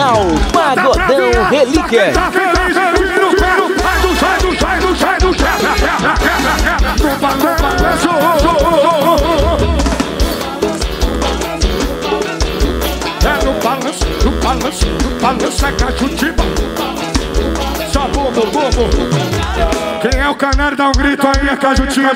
Canal Pagodão Relíquia. Tá feliz, tira o pé, sai do chão. No balanço é cachutiba. Só bobo. Quem é o canário dá um grito aí, é cachutiba.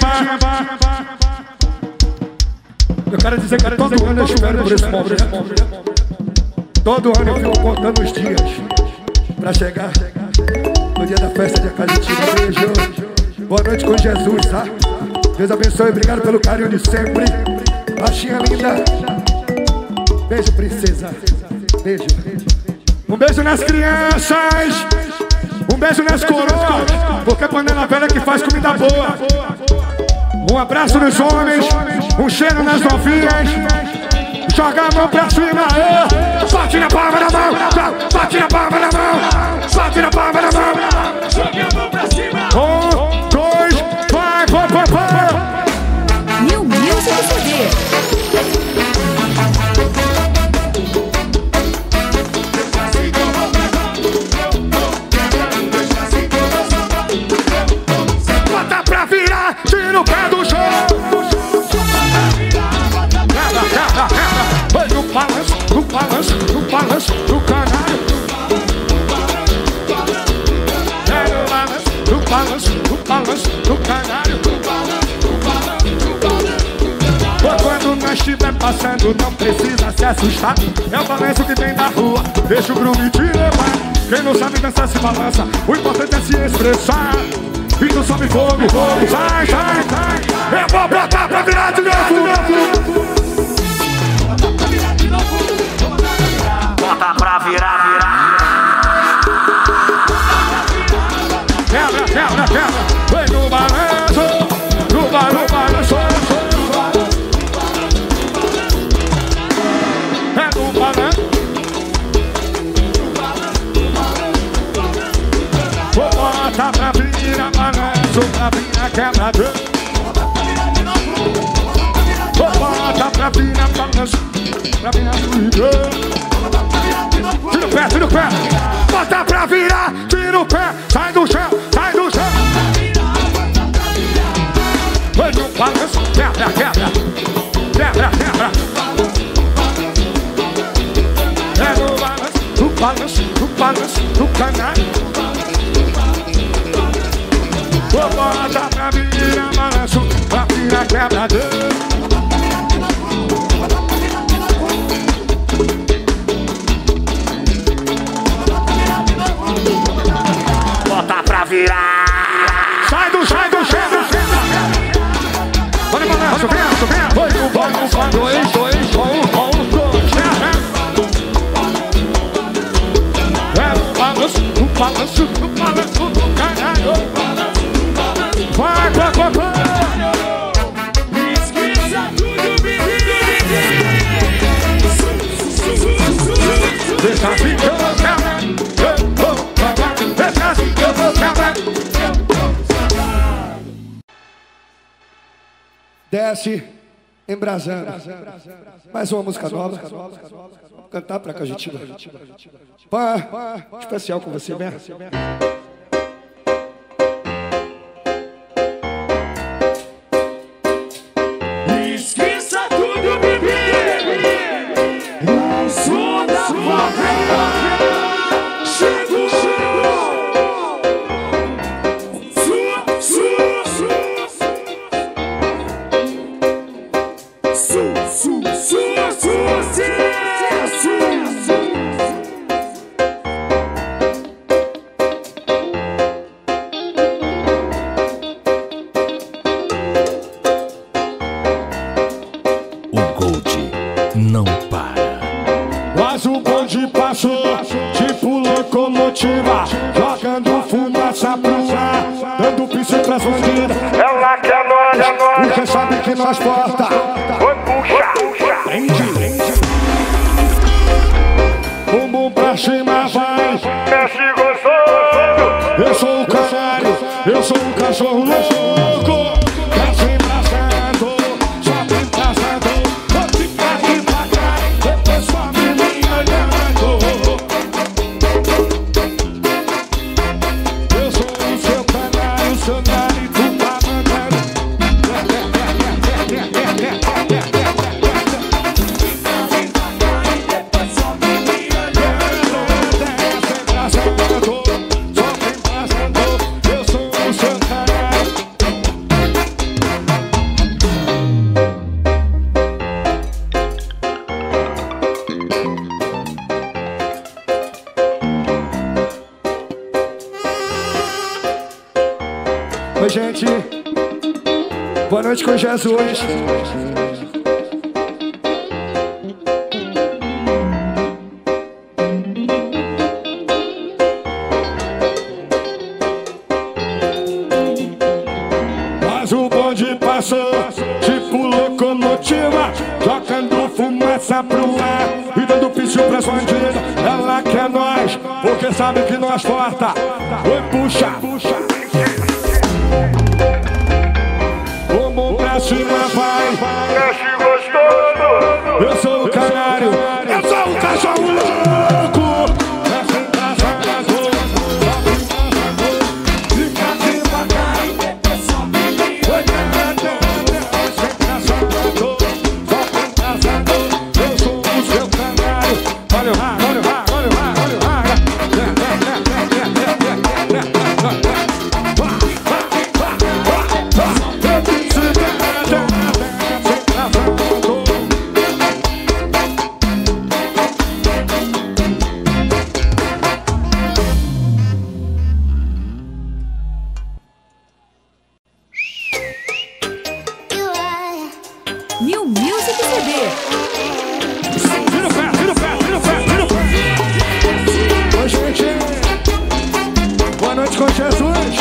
Eu quero dizer que todo ano eu espero por esse momento. Todo ano eu fico contando os dias pra chegar no dia da festa de Cajutiba. Beijo, boa noite com Jesus, tá? Deus abençoe, obrigado pelo carinho de sempre. Baixinha linda. Beijo, princesa. Beijo. Um beijo nas crianças. Um beijo nas coroas, porque panela velha que faz comida boa. Um abraço nos homens, um cheiro nas novinhas. Joga a mão pra cima, bate na palma da mão, bate na palma da mão, bate na palma da mão. Joga a mão pra cima. 1, 2, vai. New Music CD. Bota pra virar, tira o pé do chão. Vai no balanço, no canário. No canário. Quando nós estiver passando, não precisa se assustar. É o balanço que vem da rua, deixa o groove te levar. Quem não sabe dançar se balança, o importante é se expressar. E não sobe fogo, sai. Eu vou botar pra virar de novo. Bota pra virar. Quebra. Vem no balanço. É no balanço. Vou botar pra virar balanço, pra virar quebrador. Vou botar pra virar balanço, pra virar fluidor. Tira o pé, bota pra virar, tira o pé, sai do chão. Vai no balanço, quebra. É no balanço, no canário. Vou botar pra virar balanço, pra virar quebrador. Bota pra virar. Sai do chão. Olha o balanço, vem. Vai no balanço, 2, 1, 2. É no balanço, no caralho. Vai. Esqueça tudo, deixa assim que eu vou quebrar. Deixa assim que eu vou quebrar. Desce, embrasando. Mais uma música nova. Cantar pra Cajutiba. Pá, especial com você, vem. Esqueça tudo, bebê. O som da favela. Chegou. Não para. Mas o bonde passou, tipo locomotiva, jogando fumaça pro ar, dando pista pras bandidas. É lá que é nós, porque sabe que nós porta. Puxa, prende. Bumbum pra cima vai, mexe gostoso. Eu sou o canário, eu sou o cachorro louco. gente. Boa noite com Jesus. Mas o bonde passou, tipo locomotiva, jogando fumaça pro ar e dando pício pras bandidas. Ela quer nós, porque sabe que nós forta. Oi, puxa, puxa. Como pra cima vai, mexe gostoso. Eu sou o canário, eu sou o cachorro louco. Mexe engraçado, fica devagar. Oi, canário, mexe engraçado. Eu sou o seu canário. Olha o raio, olha o raio, olha o raio, olha o raio. New Music CD. Tira o pé, tira o pé, tira o pé, tira o pé. Oi, gente. Boa noite com Jesus.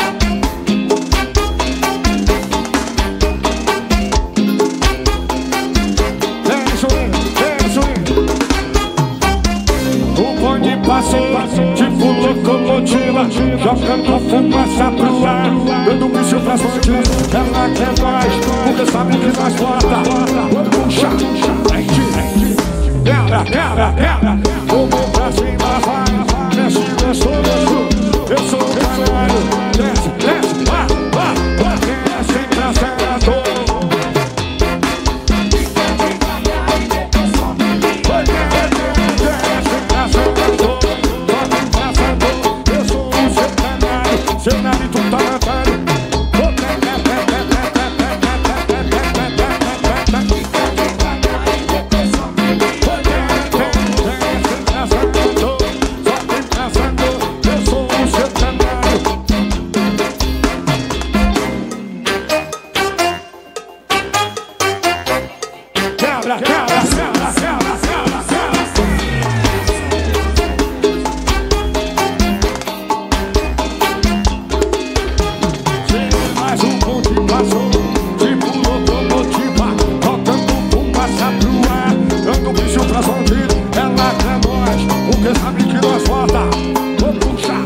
O bonde passou, tipo locomotiva, jogando fumaça pro ar, dando míssil pras bandidas. Ela quer nós, porque sabe que nós bota. Puxa, quebra, quebra, quebra. Como pra cima vai, mexe gostoso. Eu sou o canário, desce, desce, vá, vá, vá. Desce engraçado. Seu nariz tu tá matando. Eu sou o seu canário. Quebra, quebra, quebra, quebra, quebra, quebra. Mais um bonde passou, tipo locomotiva, jogando fumaça pro ar, dando bicho pras bandidas. Ela quer nós, porque sabe que nós volta. Vou puxar,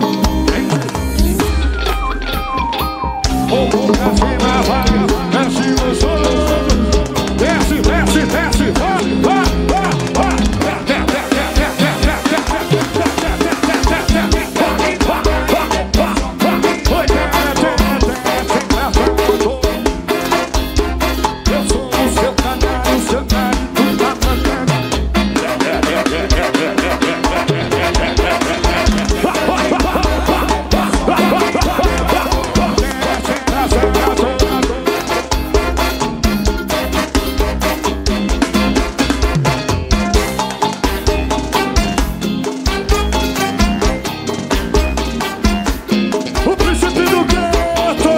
vou pra cima, vai, desce gostoso. Desce, desce, desce, vai, vai, vai, vai. Eu sou o seu canário, seu canário, tu tá mandando. O príncipe do gueto.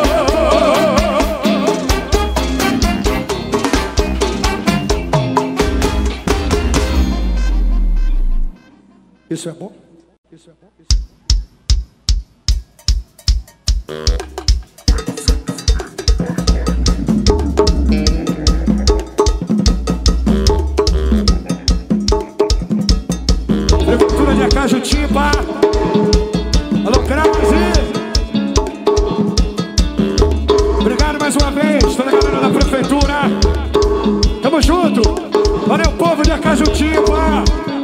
Isso é bom? Isso é bom? Prefeitura de Acajutiba. Alô, Crase. Obrigado mais uma vez, toda a galera da prefeitura. Tamo junto. Valeu, povo de Acajutiba.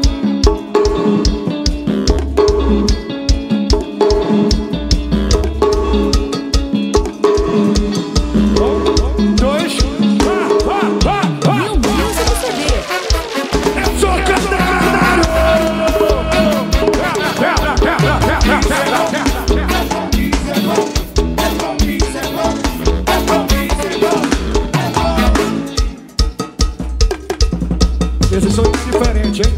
New Music CD. Eu sou canário. Esse som é diferente, hein?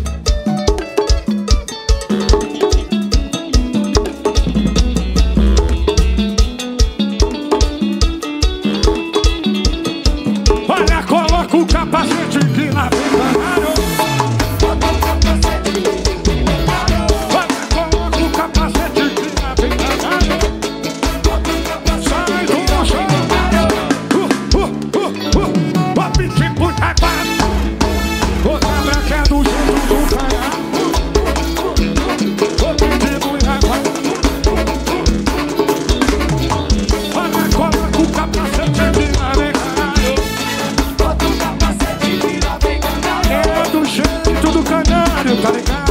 canário, tá ligado?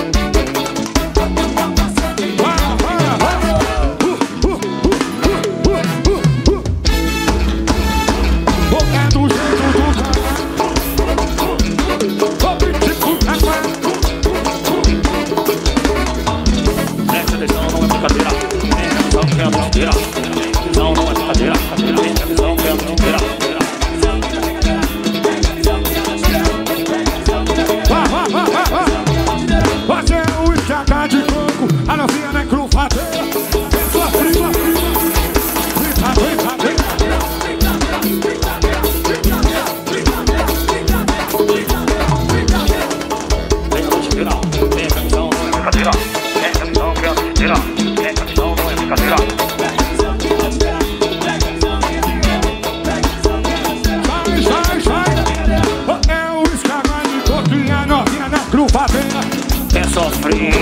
É sofrer.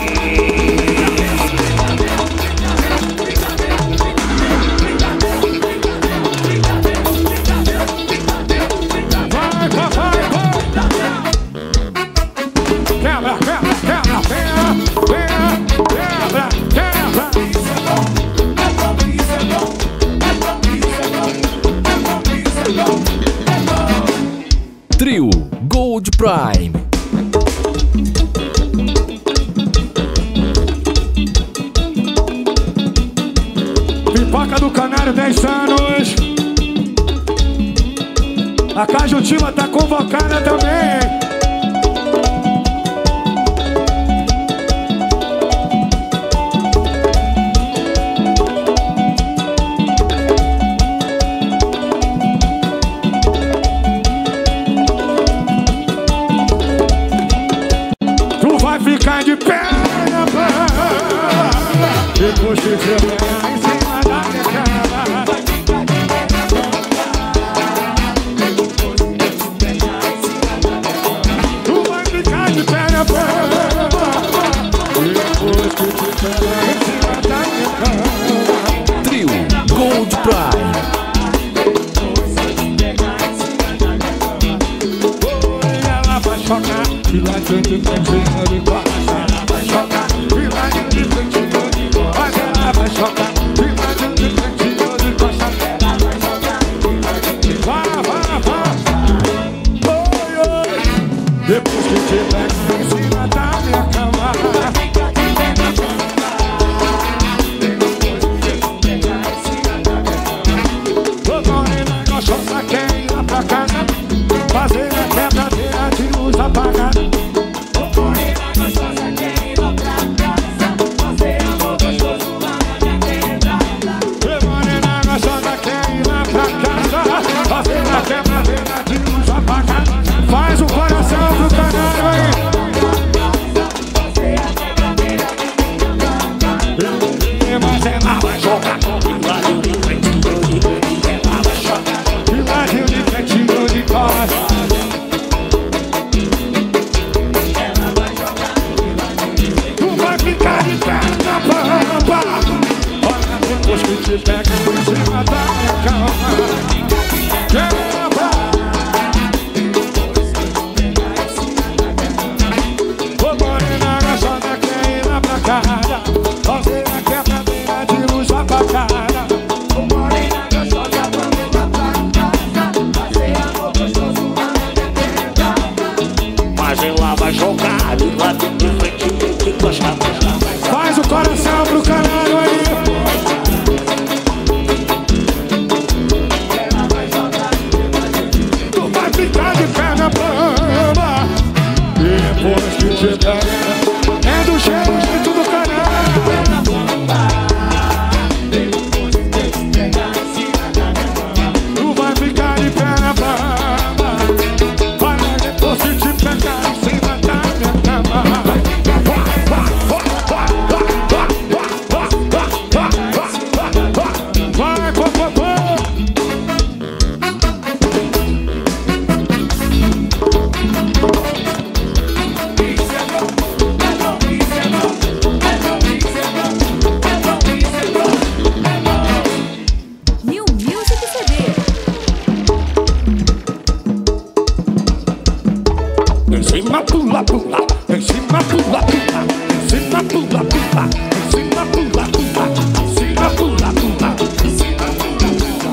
Trio Gold Prime. Pipoca do Canário, 10 anos. A Cajutiva tá convocada também. Tu vai ficar de pé na praia, depois que você pegar em cima da minha cara. Tu vai ficar de pé na praia, depois que você pegar em cima da minha cara. Trio Gold Prime. Ela vai chocar e lá dentro tem cheiro de coração. Ela vai chocar e lá dentro tem cheiro de coração. Ela vai chocar e lá dentro tem cheiro de coração. Ela vai chocar e lá dentro. Vai. Oi, oi. Depois que te pega em cima da minha cama. Ô morena gostosa, quer ir lá pra casa fazer a quebradeira de luz apagada. Ô morena gostosa, quer ir lá pra casa fazer amor gostoso lá na minha quebrada. Ô morena gostosa, quer ir lá pra casa fazer a quebradeira de luz apagada. Faz o coração pro Canário aí. Mas ela vai jogar e lá de frente, ela vai jogar e lá de frente de coração. Ela vai jogar e lá de frente. Tu vai ficar de pé na pampa. Olha depois que te pega em cima da minha cama. Quebra. Ô morena gostosa, quer ir lá pra casa fazer a quebradeira de luz apagada. Ô morena gostosa, vamos lá pra casa fazer amor gostoso lá na minha quebrada. Mas ela vai jogar de lado de frente que gosta. Faz o coração pro Canário aí. Tu vai ficar de pé na cama. Depois que te pega, é do jeito do Canário. Tu vai ficar de pé na cama. Olha depois que te pegar em cima da minha cama. Vai, pô, pô, pô. New Music CD. Em cima, pula, pula. em cima, pula, pula, em cima, pula, pula, em cima, pula, pula, em cima, pula, pula, em cima, pula, pula,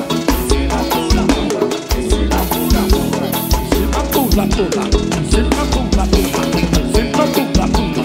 em cima, pula, pula, em cima, pula, pula, em cima, pula, pula, em cima, pula, pula.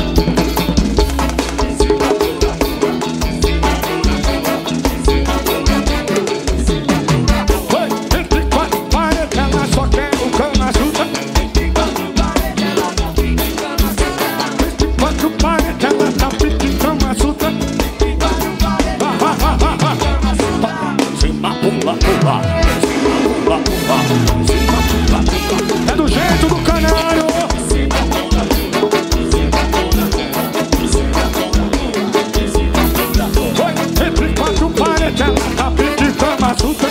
É do jeito do canário. Entre quatro paredes ela tá pedindo cama suta.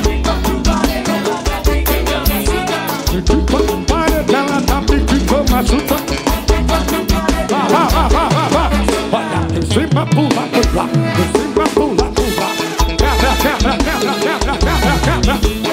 Entre quatro paredes ela tá pedindo cama suta. Olha, em cima pula, pula, em cima pula, pula. Quebra, quebra, quebra, quebra, quebra, quebra.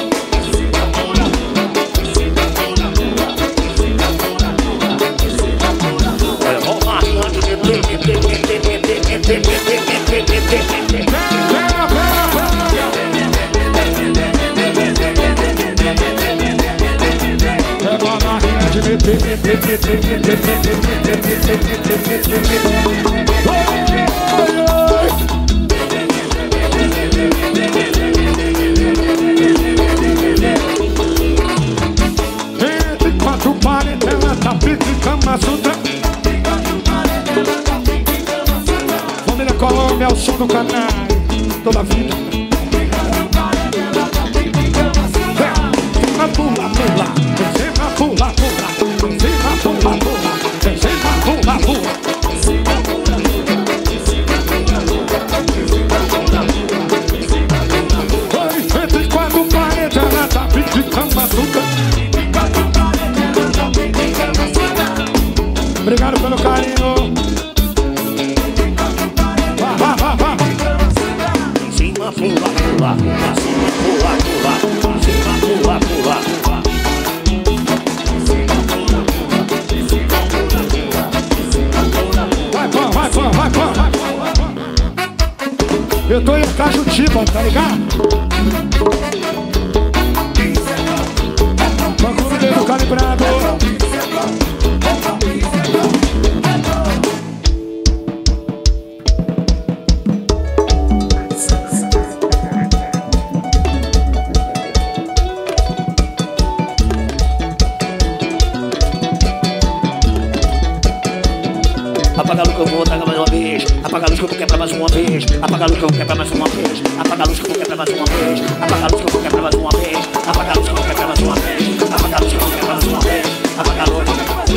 Entre quatro paredes ela tá pedindo cama suta. Família Colômbia é o som do canário toda a vida. Pula, pula, descema, pula, pula, descema, pula, pula, descema, pula, pula. Entre quatro paredes ela tá pedindo cama suta. Obrigado pelo carinho. Vá, vá, vá. Cima, pula, pula, cima, pula, pula, cima, pula, pula. Vai, pô, vai, pô, vai, pô, vai. Eu tô em Cajutiba, tá ligado? Bagulho dele calibrado. Apaga a luz que eu vou tacar mais uma vez. Apaga a luz que eu vou quebrar mais uma vez. Apaga a luz que eu vou quebrar mais uma vez. Apaga a luz que eu vou quebrar mais uma vez. Apaga a luz que eu vou quebrar mais uma vez. Apaga a luz que eu vou quebrar mais uma vez. Apaga a luz que eu vou quebrar mais uma vez. Apaga a luz.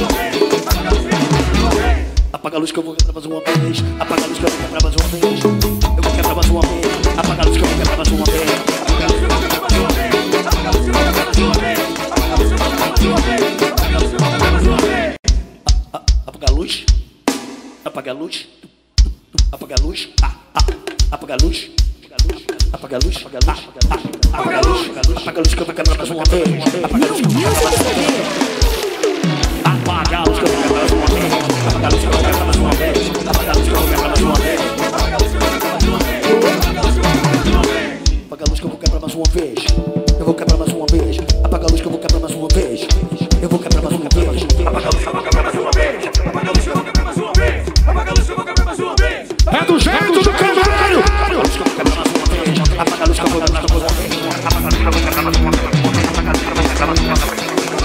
Apaga a luz que eu vou quebrar mais uma vez. Apaga a luz que eu vou quebrar mais uma vez. Eu vou quebrar mais uma vez. Apaga a luz que eu vou quebrar mais uma vez. Apaga a luz que eu vou quebrar mais uma vez. Apaga a luz que eu vou quebrar mais uma vez. Apaga a luz que eu vou quebrar mais uma vez. Apaga a luz que eu vou quebrar mais uma vez. Apaga a luz. Apaga a luz. Apaga a luz. Apaga a luz. Apaga a luz. Apaga a luz. Apaga a luz. Apaga a luz que eu vou quebrar mais uma vez. Apaga a luz que eu vou quebrar mais uma vez. Apaga a luz que eu vou quebrar mais uma vez. Apaga a luz que eu vou quebrar mais uma vez. Apaga a luz que eu vou quebrar mais uma vez. Apaga a luz que eu vou quebrar mais uma vez. Apaga a luz que eu vou quebrar mais uma vez. Eu vou quebrar mais uma vez. Apaga a luz que eu vou quebrar mais uma vez. Eu vou quebrar mais uma vez. Apaga a luz que eu vou quebrar mais uma vez. Apaga a luz que eu vou quebrar mais uma vez. Apaga a luz que eu vou quebrar mais uma vez. É do jeito do canário. Apaga a luz que eu vou quebrar mais uma vez. Apaga a luz que eu vou quebrar mais uma vez. Apaga a luz que eu vou quebrar mais uma vez. Apaga a luz que eu vou quebrar mais uma vez.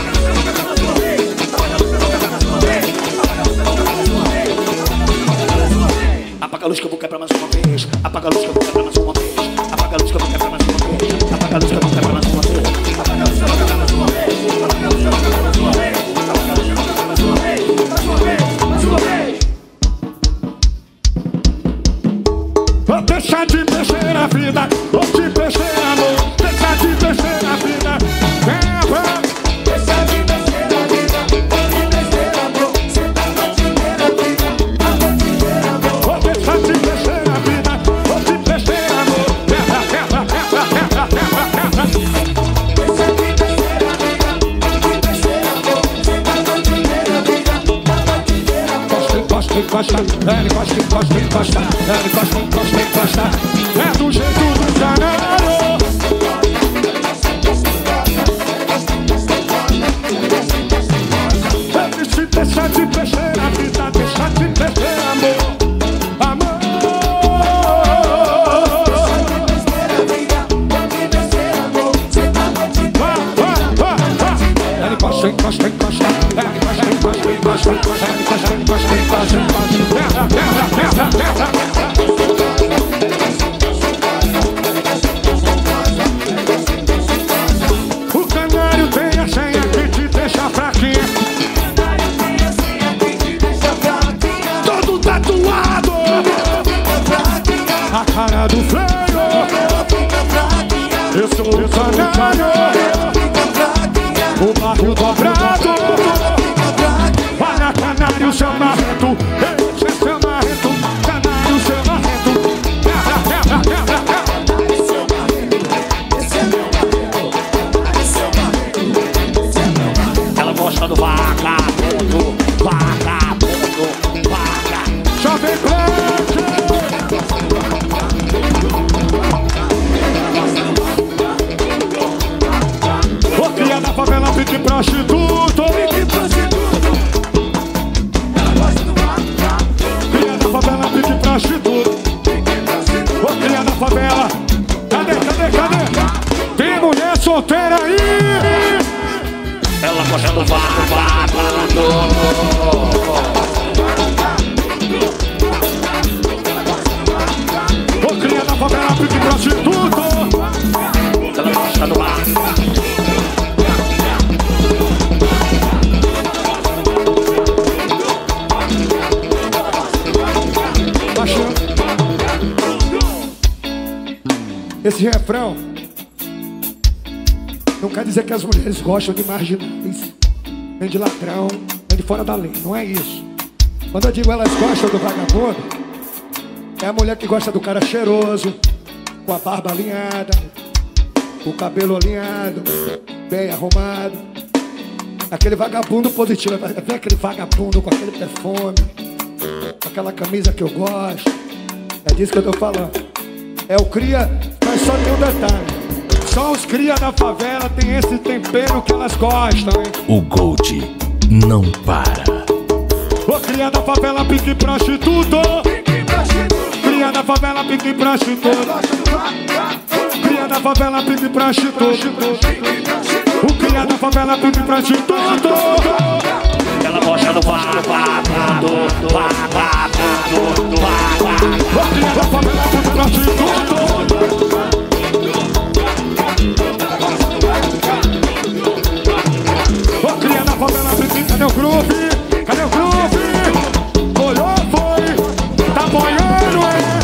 Apaga a luz que eu vou quebrar mais uma vez. Apaga a luz que eu vou quebrar mais uma vez. Apaga a luz que eu vou quebrar mais uma vez. Apaga a luz que eu vou quebrar mais uma vez. Apaga a luz que eu vou quebrar mais uma vez. Apaga a luz que eu vou quebrar mais uma vez. Apaga a luz que eu vou quebrar mais uma vez. Mais uma vez, mais uma vez. Vou deixar de mexer a vida, vou te mexer amor. Deixar de mexer a vida. Deixar de mexer a vida, vou te mexer amor. Cê tá batendo a vida, vou te mexer amor. Vou deixar de mexer a vida, vou te mexer encosta, ela encosta, encosta, encosta, ela encosta, encosta, encosta. É do jeito do canário. Deixa de mexer na vida, deixa de mexer, amor. Amor. Ela encosta, encosta, encosta. Ela encosta, encosta, encosta. Ela encosta, encosta, encosta, encosta. O canário tem a senha que te deixa fraquinha. A cara do freio, eu sou o canário, o barril dobrado. Para canário chamarrento, esse é chamarrento, canário chamarrento. Ela gosta do vagabundo, vagabundo, vagabundo. Jovem Black. Ô cria da favela, pique prostituto. Cria da favela, pique prostituto. Ô cria da favela. Cadê, cadê, cadê? Tem mulher solteira aí. Ela gosta do vagabundo. Ô cria da favela, pique prostituto. Ela gosta do vagabundo. Esse refrão não quer dizer que as mulheres gostam de marginais, nem de ladrão, nem de fora da lei. Não é isso. Quando eu digo elas gostam do vagabundo, é a mulher que gosta do cara cheiroso, com a barba alinhada, com o cabelo alinhado, bem arrumado. Aquele vagabundo positivo. Vem aquele vagabundo com aquele perfume, com aquela camisa que eu gosto. É disso que eu tô falando. É o cria, mas só tem um detalhe. Só os cria da favela tem esse tempero que elas gostam, hein? O Gold não para. Ô cria da favela, pique prostituto. Cria da favela, pique prostituto. Cria da favela, pique prostituto. O cria da favela, pique prostituto. Ela gosta do vagabundo, vagabundo, vagabundo. Ô cria da favela, pique prostituto. Ô cria da favela, pique. Cadê o groove? Cadê o groove? Olhou, foi. Tá boiando, é?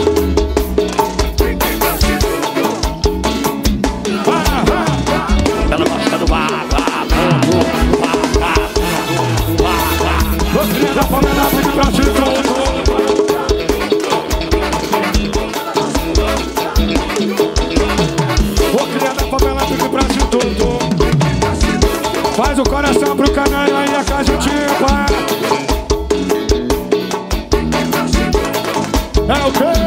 Ela gosta do vagabundo, vagabundo, vagabundo. Ô cria da favela, pique prostituto. Ô cria da favela, pique prostituto. Faz o coração pro canário aí, a casa tipo. É o quê?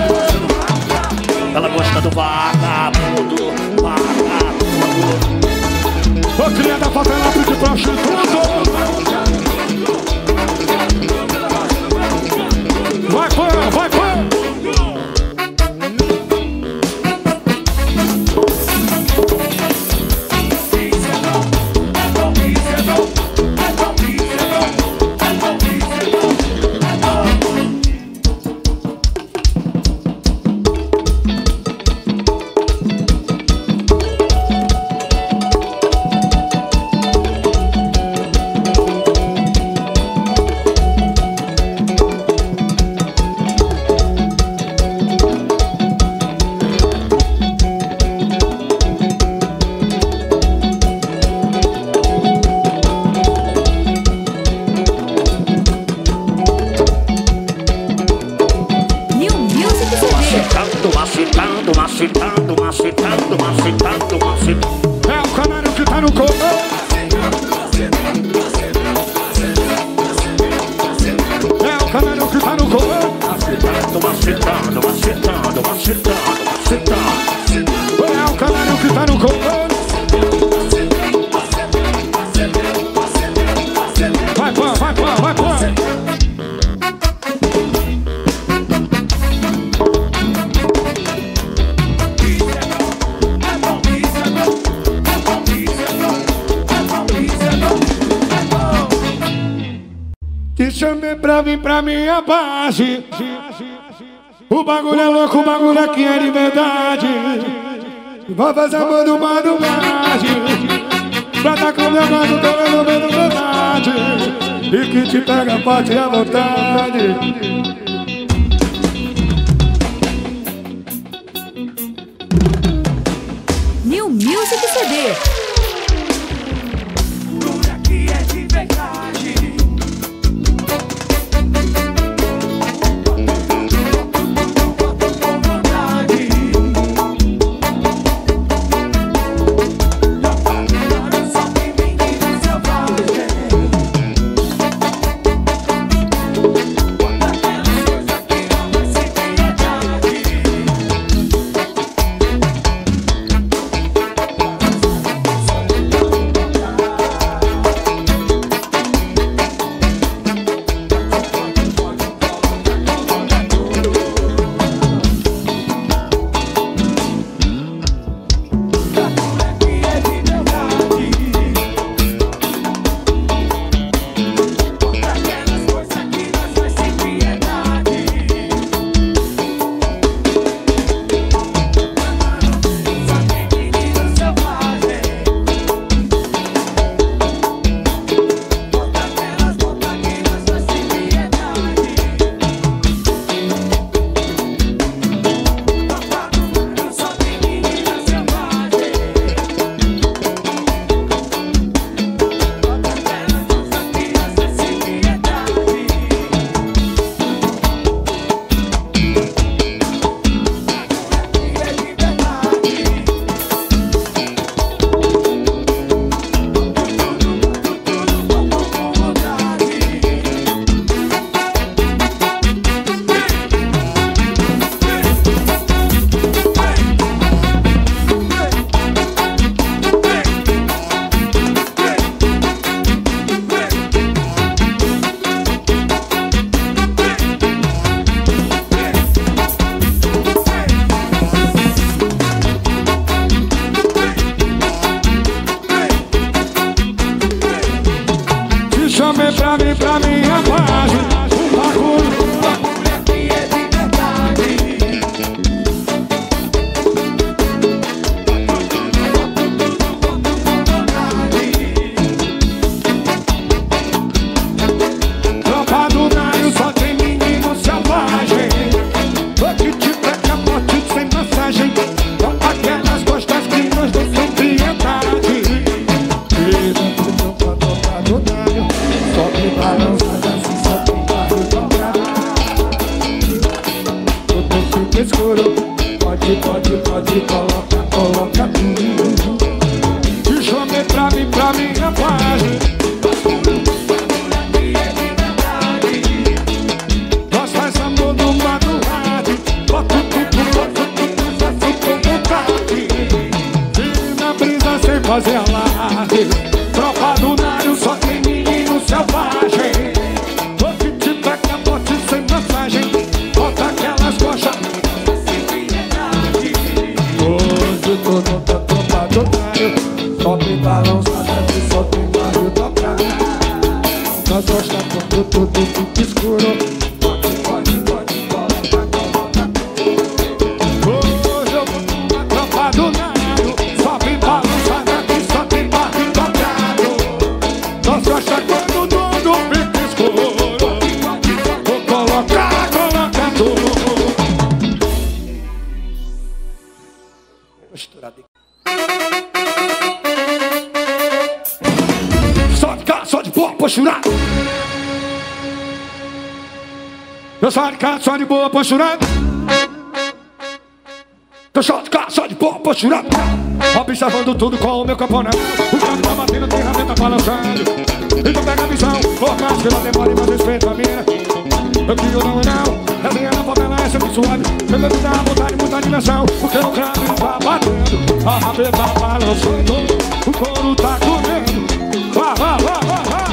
Ela gosta do vagabundo, vagabundo. Ô cria da favela, pique prostituto. Vai, pô, vai, pô. Macetando, macetando, macetando, macetando, macetando. É o canário que tá no corpo. É o macetando, macetando, macetando, macetando. É o canário que tá no comando. Vai, pô, vai, pô, vai, pô. Te chamei pra vir pra minha base. O bagulho é louco, o bagulho aqui é de verdade. Vou fazer amor do madrugade. Pra tá com meu mano, tô resolvendo verdade. E que te pega forte à vontade. New Music CD. Tudo aqui é de verdade. Com vontade. Só tem menino selvagem. Aquelas coisas que ama sem piedade. Chamei pra vir pra minha base. O bagulho Aqui é de verdade. tropa do Naio, só tem menino selvagem. O que te pega forte sem massagem. Aquelas costas que nós não tem piedade. Tropa do Naio, só tem balançada assim, só tem barro dobrado. Tudo fica escuro. Pode, coloca tudo. Te chamei pra vir pra minha base. Aqui é de verdade. Nós faz amor do madrugada. Bota tudo, faço com vontade. E na brisa sem fazer alarde. Tropa do Naio, só tem menino selvagem. O que te pega bote sem massagem. Bota aquelas coxas. Hoje tô no tropa do Naio. Só tem balançada, só tem barulho dobrado. Nós gostamos tudo fica escuro. Pode, coloca. Hoje eu vou numa tropa do Naio. Só vem balançada que só tem barulho dobrado. Nós gostamos tudo fica escuro. Vou coloca tudo. Misturado. Só de boa, posturado. Eu só de cá, só de boa, posturado. Eu só de cá, só de boa, posturado. Observando tudo com o meu camponão. O carro tá batendo, tem ferramenta balançando. Então pega a visão, por mais que ela demore, mas respeito a mina. Eu que eu não é não, a minha não favela, essa que suave. Pela vida, vontade, muita diversão. Porque o crânio tá batendo, a rabeta tá balançando, o couro tá comendo. Vá, vá, vá, vá, vá.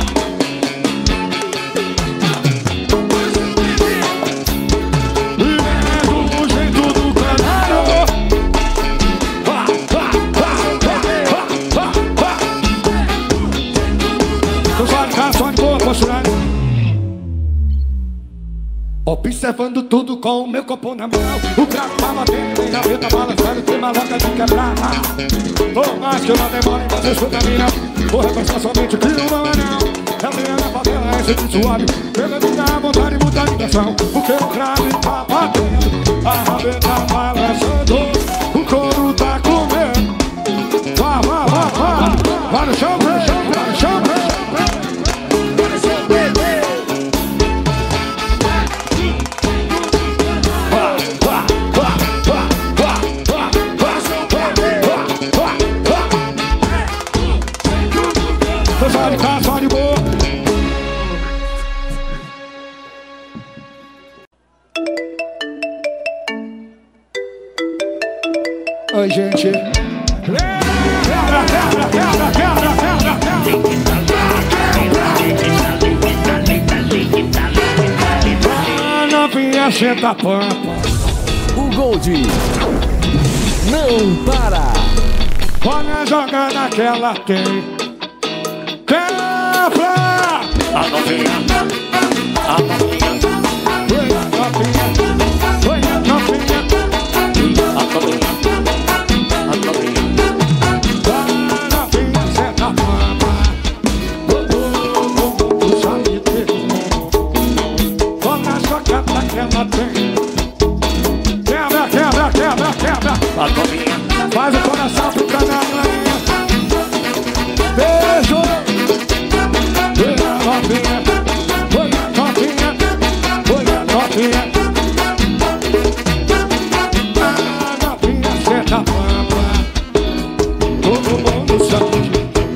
Observando tudo com o meu copo na mão. O craco tá batendo, tem gaveta balançando, tem maloca de quebrada. Por mais que eu não demore, você escuta a minha. Vou repassar somente o que não é não. É minha na favela, é sempre suave. Pela minha vontade e muita ligação. Porque o craco tá batendo, a rabeta balançando, o couro tá comendo. Vá, vá, vá, vá. Vai no chão, vai no chão, vai no chão. Oi, gente. Novinha, senta a pampa. O Gold não para. Olha a jogada que ela tem. Quebra! A novinha, a novinha, Oi, a novinha, oi, a novinha, a novinha, a novinha. a novinha, senta a pampa. Sabe olha a jogada que ela tem. Quebra, quebra, quebra, quebra. A novinha, Faz o coração ficar na linha. Beijo. Oi, a novinha, oi, a novinha, oi, a novinha. A novinha senta a pampa. Todo mundo sabe.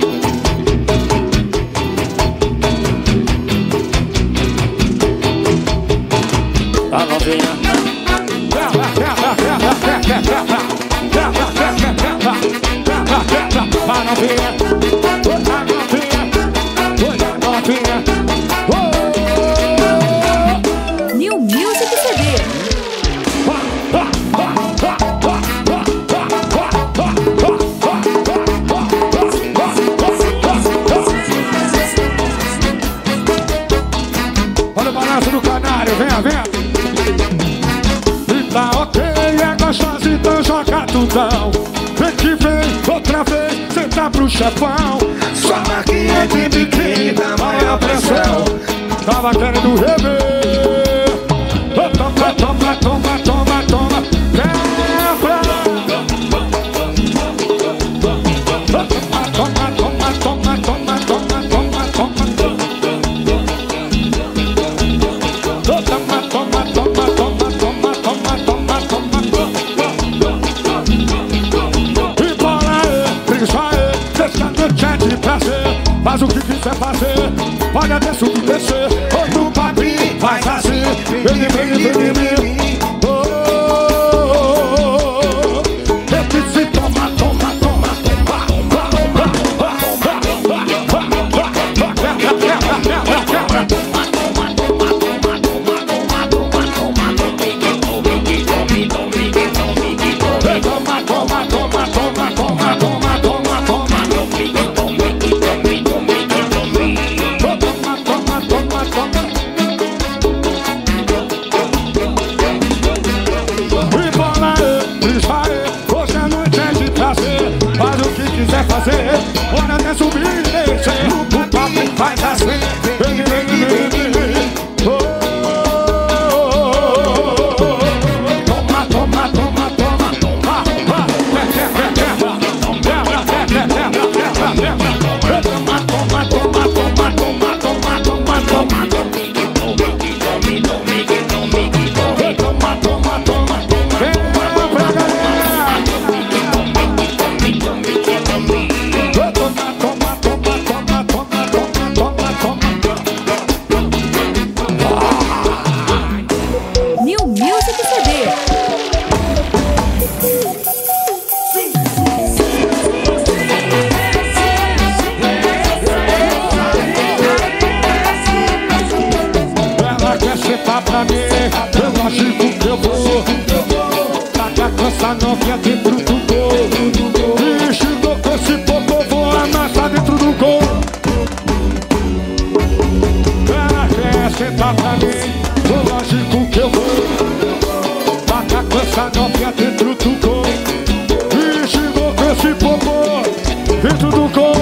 a novinha. Quebra, quebra, quebra, quebra, quebra. Quebra, quebra, quebra, quebra, quebra. A novinha, oi, a novinha, oi, a novinha. New Music CD. Olha o balanço do canário, venha, venha. E tá ok, é gostoso, então joga tudão. Vem que vem, outra vez, senta pro chefão. Sua marquinha de biquíni da maior pressão. Tava querendo rever. Toma, toma, toma, toma, toma. Quebra. Toma, toma, toma, toma, toma, toma, toma. Toma, toma, toma, toma, toma, toma, toma, toma. E bola aí, brinca aí, deixa no chat de prazer. Faz o que quiser fazer, pode até subir, descer. Outro papinho, faz assim. Vem, vem, vem, vem. Repite, toma, toma, toma, fazer, bora até subir e descer. O papo faz assim. Vem, vem, vem, vem, vem. Toma, toma, toma, toma. Toma, toma, toma, toma, toma, toma, toma, toma. Toma, sentar pra mim, eu acho que eu vou tacar com essa novinha dentro do gol. Vixe, tô com esse popô, vou amassar dentro do gol. Ela quer sentar pra mim, eu acho que eu vou tacar com essa novinha dentro do gol. Vixe, tô com esse popô dentro do gol.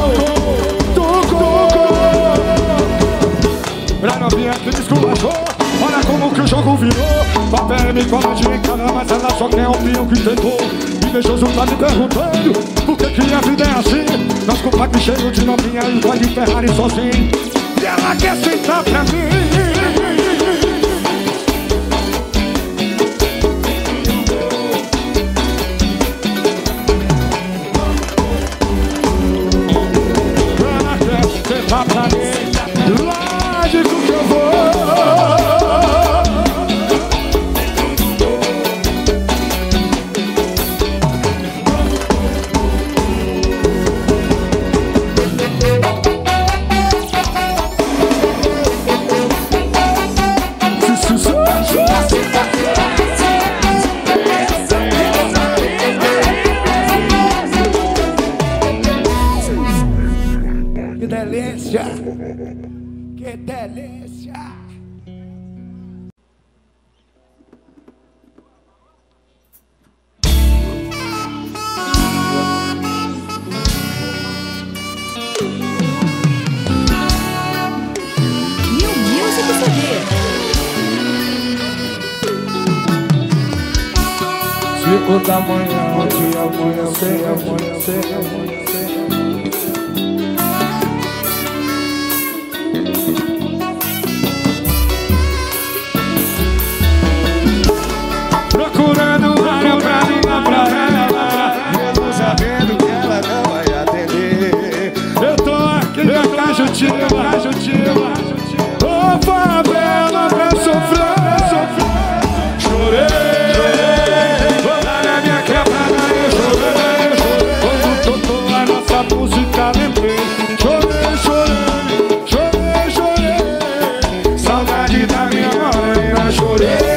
Pra novinha que me esculachou, olha como que o jogo virou. Papel me cola de encara, mas ela só quer ouvir o que tentou. Invejoso tá me perguntando por que a vida é assim. Nós com o pack cheio de novinha e vai de Ferrari sozinho. E ela quer sentar pra mim. Ela quer sentar pra mim. Lógico que eu vou. Que delícia! Que delícia! New Music CD. 5 da manhã, onde amanhecer. Procurando área pra ligar pra ela, mesmo sabendo que ela não vai atender. Eu tô aqui na Cajutiva, ô favela pra sofrer. Chorei, lá na minha quebrada eu chorei. Quando tocou a nossa música lembrei. Chorei, saudade da minha morena, chorei.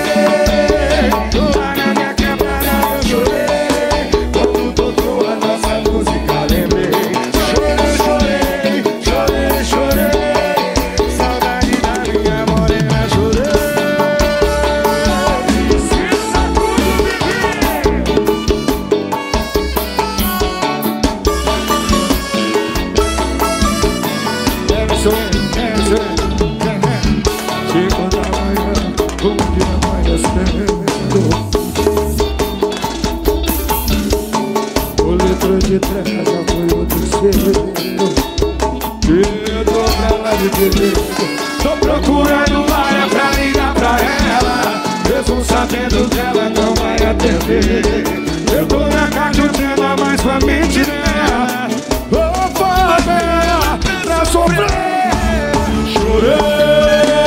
O litro de trás já foi o terceiro. Eu tô pra lá de beber. Tô procurando área pra ligar pra ela, mesmo sabendo que ela não vai atender. Eu tô na Cajutiva, mas com a mente dela. Ô favela pra sofrer. Chorei.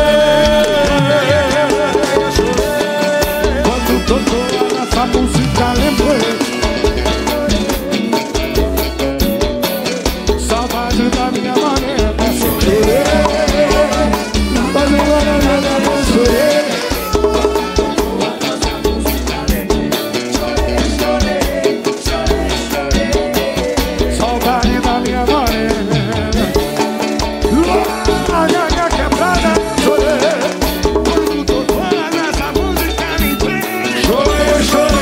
Quando tocou a nossa música lembrei. Saudade da minha maneira pra sofrer. Mas agora eu chorei. Saudade da minha morena. A minha quebrada, chorei. Quando tocou nessa música me entrei. Chorei.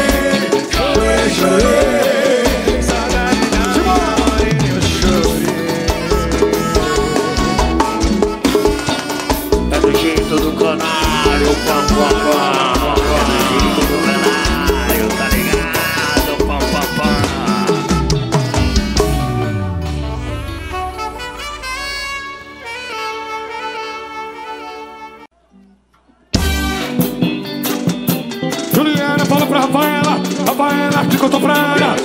Saudade da minha morena, eu chorei. É do jeito do canário, pam. É do jeito do canário, tá ligado, pam. Juliana fala pra Rafaela que contou pra ela.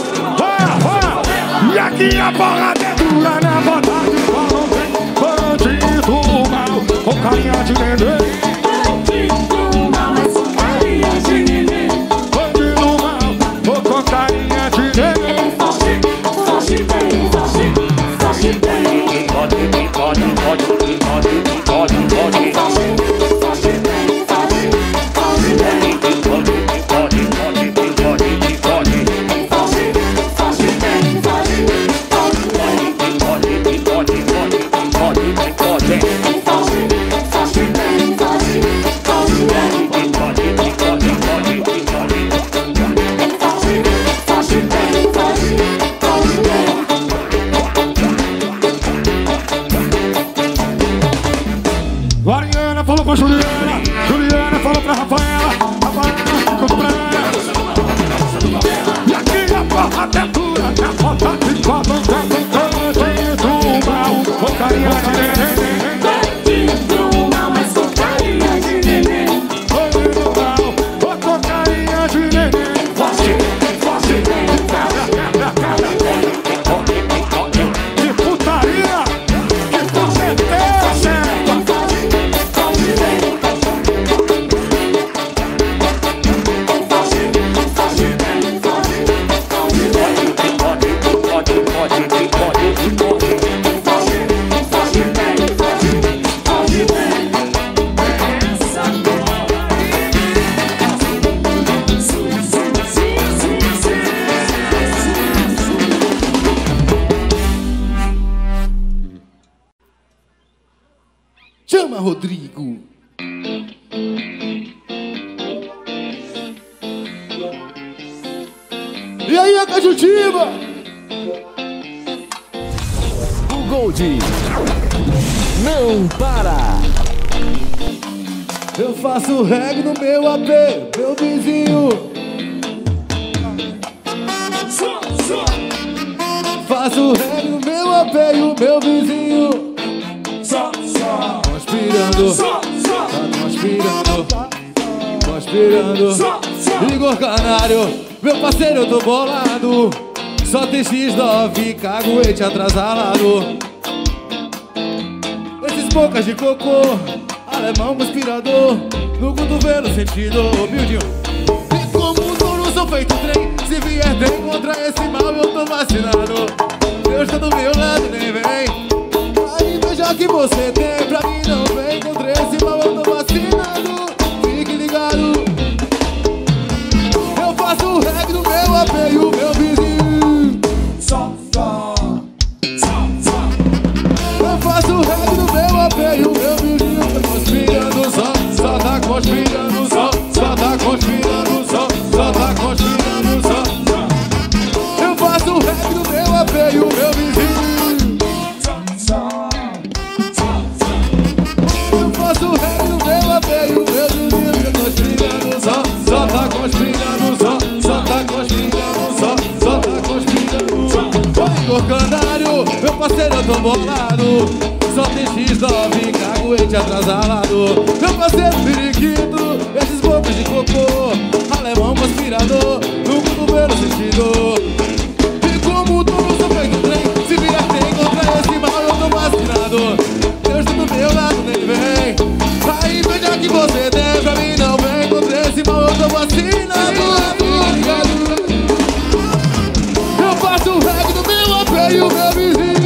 E aqui a porrada é dura na vontade. Bandido mal, com carinha de neném. Bandido mal, com carinha de neném. com a Juliana. Juliana falou pra Rafaela. Rafaela ficou pra ela. E aqui a porrada é dura, a porta de copo, do mal, porcaria de neném. Do mal, mas porcaria de neném. Do mal, porcaria de neném. Que putaria, que porcentagem. Chama Rodrigo. E aí, a Cajutiva? O Gold não para. Eu faço reggae no meu AP, meu vizinho. Faço reggae no meu AP e o meu vizinho. Conspirando, tá conspirando. Igor Canário, meu parceiro, eu tô bolado. Só TX9, caguete atrasalado. Esses bocas de cocô, alemão conspirador, no cotovelo sentido humildinho. E como touro sou feito trem, se vier tem contra esse mal eu tô vacinado. Deus tá do meu lado, nem vem. Ainda já que você tem, pra mim não vem. Contra esse mal eu tô vacinado. Fique ligado. Eu faço reggae no meu AP e o meu vizinho. Eu faço reggae no meu AP e o meu vizinho. Tá conspirando só tá conspirando só tá conspirando só tá conspirando só. Eu faço reggae no meu AP e o meu vizinho. Eu faço reggae no meu AP e o meu vizinho. Tá conspirando só tá conspirando só tá conspirando só tá conspirando. Oi, Igor Canário, meu parceiro, eu tô bolado. Só tem X9, caguete atrasalado. Meu parceiro periquito, esses bocas de cocô, alemão conspirador, no cotovelo sentido. E como todos sou feito trem, se vier tem contra esse mal eu tô vacinado. Deus tá do meu lado, nem vem. Aí veja que você tem, pra mim não vem. Contra esse mal eu tô vacinado. Eu faço o reggae no meu AP e o meu vizinho.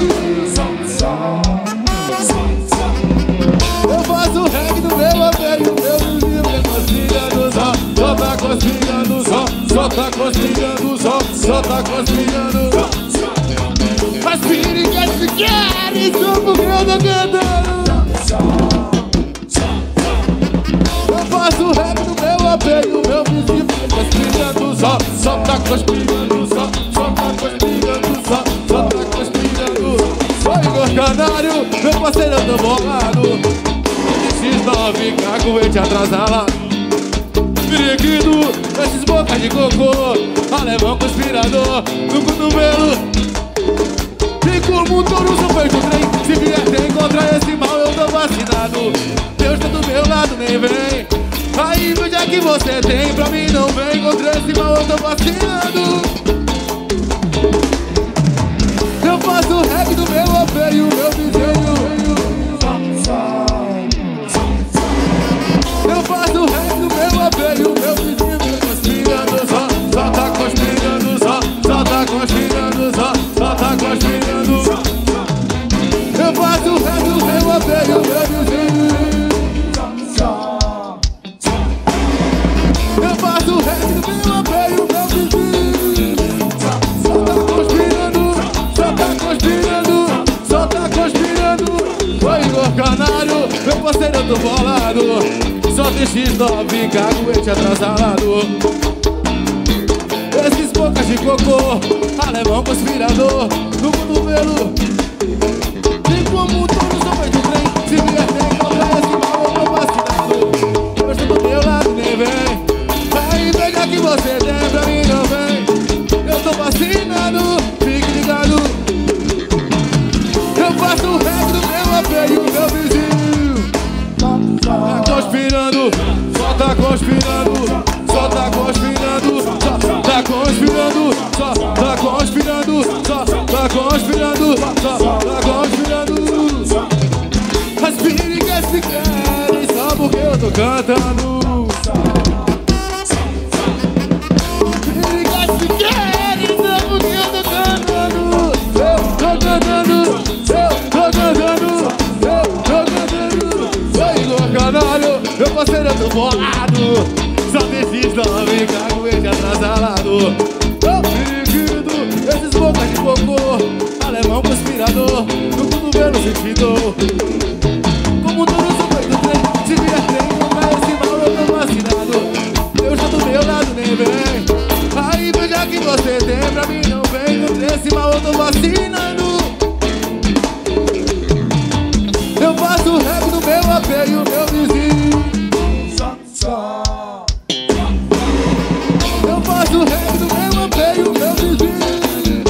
Eu faço reggae no meu AP e o meu vizinho. Só tá conspirando só tá conspirando só tá conspirando. Mas piriguetes se querem, só porque eu tô cantando. Eu faço reggae no meu AP e o meu vizinho. Conspirando só tá conspirando só tá conspirando só tá conspirando. Oi, Igor Canário, meu parceiro, eu tô bolado. X9, caguete atrasalado. Periquito, esses bocas de cocô, alemão conspirador, no cotovelo. E como um touro sou feito trem, se vier tem contra esse mal eu tô vacinado. Deus tá do meu lado, nem vem. Aí veja que você tem, pra mim não vem. Contra esse mal eu tô vacinado. Eu faço reggae do meu AP e o meu vizinho. Eu faço reggae do meu AP e o meu vizinho. Conspirando só tá conspirando só tá conspirando só tá conspirando. Eu faço reggae do meu AP e o meu vizinho. Eu faço reggae do meu AP e o meu vizinho. Só tá conspirando só tá conspirando. Oi, Igor Canário, meu parceiro, eu tô bolado. Só tem X9, caguete atrasalado. Esses bocas de cocô, alemão conspirador, no cotovelo. E como todos são feito trem, se vier tem contra esse mal eu tô Tá conspirando, só tá conspirando, só tá conspirando, só tá conspirando, só tá conspirando, só tá conspirando, só tá conspirando. As pirigues se querem só porque eu tô cantando. Pirigues se querem só porque eu tô cantando. Eu tô cantando, eu tô cantando, eu tô cantando. Oi, Igor Canalho, meu parceiro, eu tô bolado. Só desiste, não vem cá com ele atrasalado. Ô, periquito, esses bocas de cocô, alemão conspirador, no cotovelo sentido. Como todo super do trem, se vier trem, não cai esse mal, eu tô vacinado. Eu já do meu lado, nem vem. Aí veja que você tem, pra mim não vem. Contra esse mal, eu tô vacinando. Eu faço rap no meu AP e o meu vizinho. Eu faço rap no meu AP e o meu vizinho.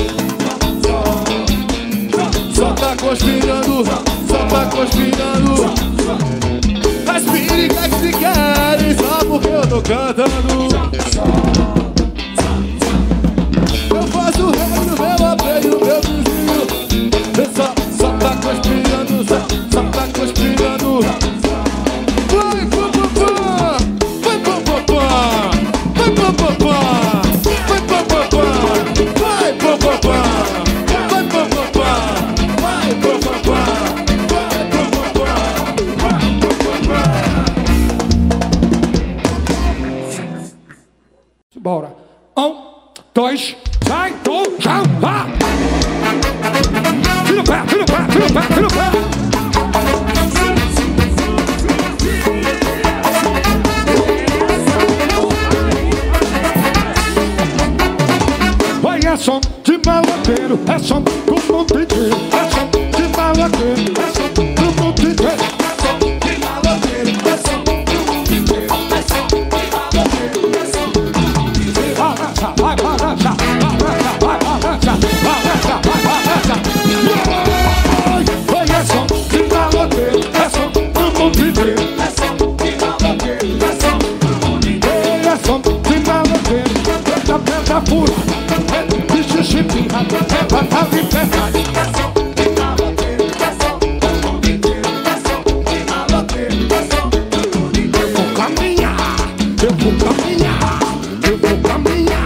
Só tá conspirando, só tá conspirando. As pirigues se querem só porque eu tô cantando. Eu faço rap no meu AP e o meu vizinho. Só tá conspirando, só tá conspirando. Vai, papapá, vai, papapá, vai, papapá, vai, papapá, vai, papapá, vai, papapá, vai, papapá, Bora. 1, 2, sai, já, vá! Tira o pé, tira o pé, tira o pé, tira o pé! Vai, é som de maloqueiro, é som do mundo inteiro, é som de maloqueiro, é som do mundo inteiro. Vai, balança, balança, vai, balança, balança, vai, balança. Vai, é som de maloqueiro, é som do mundo inteiro. É som de maloqueiro, é som do mundo inteiro. É som de maloqueiro, é da pedra pura, é de xixipinha, é batalha e verdade. É som de maloqueiro, é som do mundo inteiro. É som de maloqueiro, é som do mundo inteiro. Eu vou caminhar, eu vou caminhar, eu vou caminhar.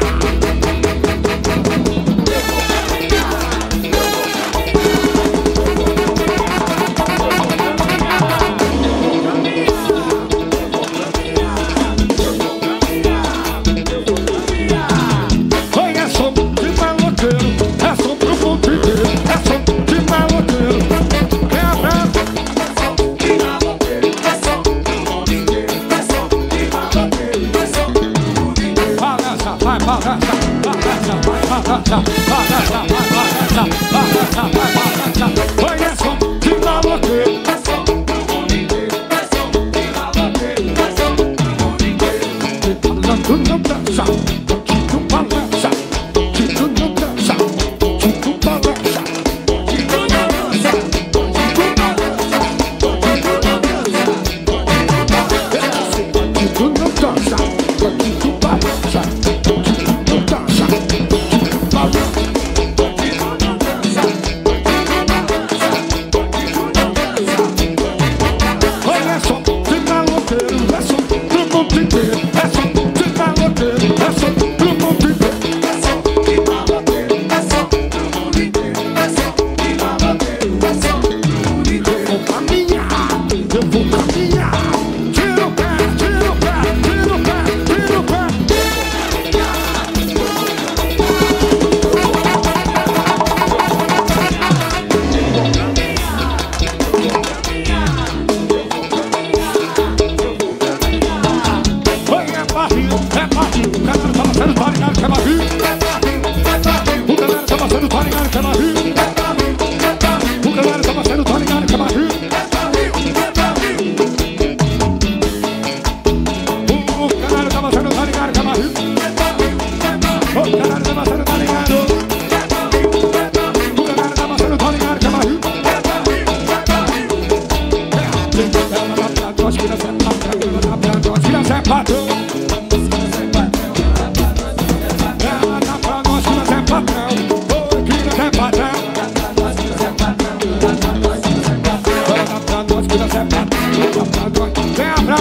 nós que nós é patrão. Dá pra nós que nós é patrão. Dá pra nós que nós é patrão. Oi, que nós é patrão. Dá pra nós que nós é patrão. Dá pra nós que nós é patrão. Dá pra nós que nós é patrão. Vem pra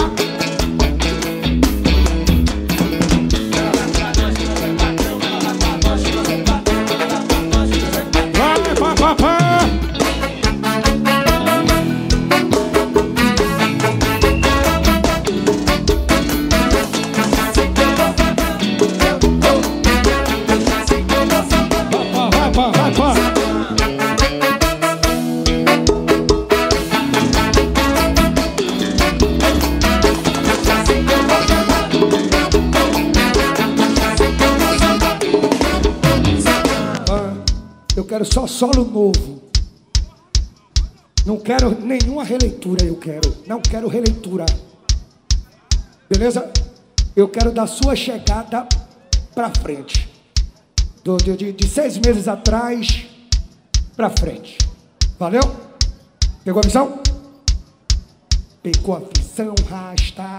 eu quero só solo novo. Não quero nenhuma releitura, eu quero. Não quero releitura. Beleza? Eu quero da sua chegada pra frente. De 6 meses atrás pra frente. Valeu? Pegou a visão? Pegou a visão, rasta.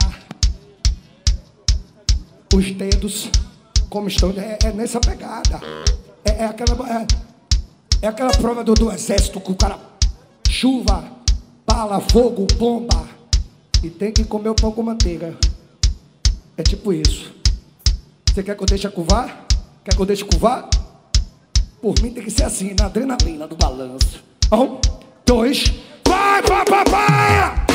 Os dedos como estão. É nessa pegada. É aquela prova do exército que o cara... Chuva, bala, fogo, bomba. E tem que comer o pão com manteiga. É tipo isso. Você quer que eu deixe curvar? Quer que eu deixe curvar? Por mim tem que ser assim, na adrenalina do balanço. 1, 2, vai, vai!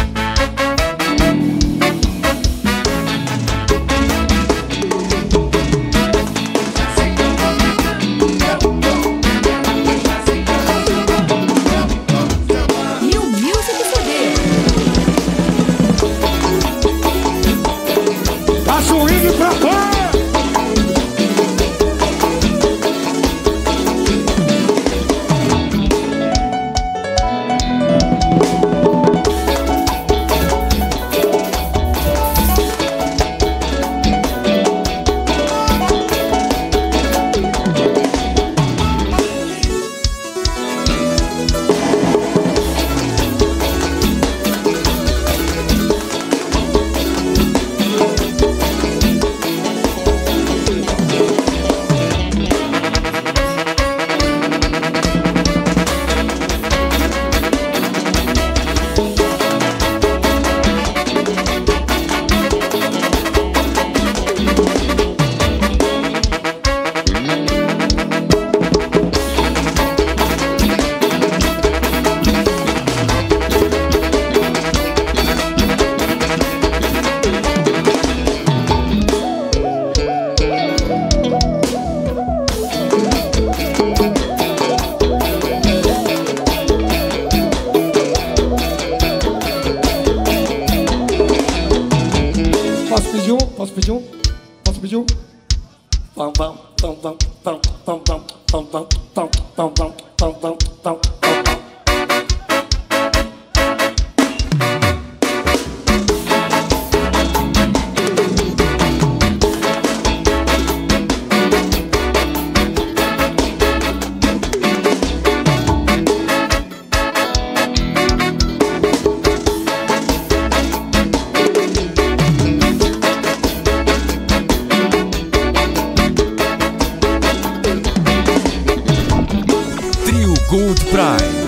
Swing pra cá! Posso pedir um? Pam, pam, pam, pam, pam, pam, pam, pam, pam, pam, pam, pam, pam, pam, pam. Gold Prime.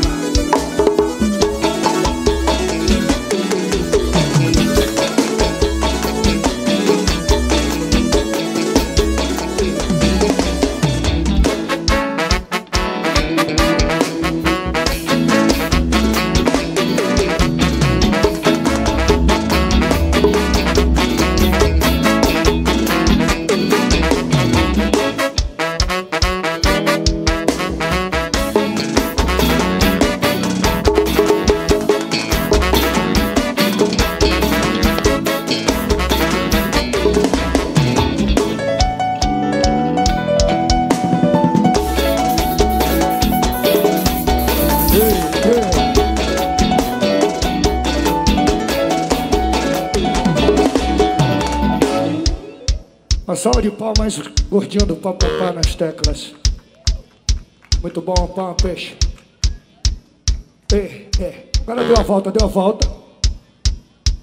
Uma salva de palmas, gordinho do papapá nas teclas. Muito bom, pão, peixe. Agora deu a volta.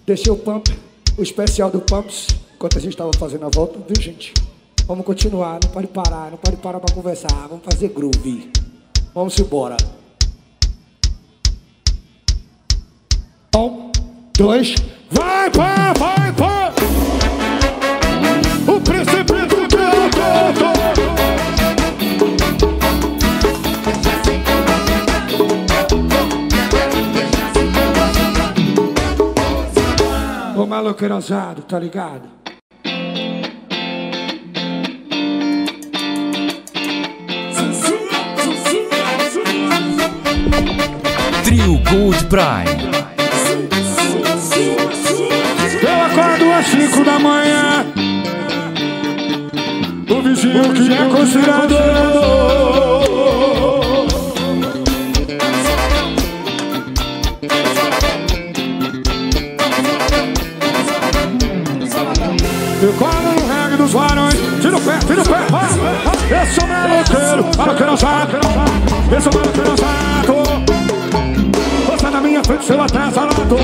Deixei o pump, o especial do Pumps, enquanto a gente tava fazendo a volta, viu, gente? Vamos continuar, não pode parar pra conversar, vamos fazer groove. Vamos embora. 1, 2, vai, vai, vai, vai! O príncipe do canto! O maloqueiro ousado, tá ligado? Trio Gold Prime. Eu acordo às 5 da manhã. O vizinho que é considerado. Eu colo no reggae dos varões. Tira o pé, vai. Eu sou maloqueiro, maloqueiro ousado. Eu sou maloqueiro ousado. Você na minha frente, seu atrasalado.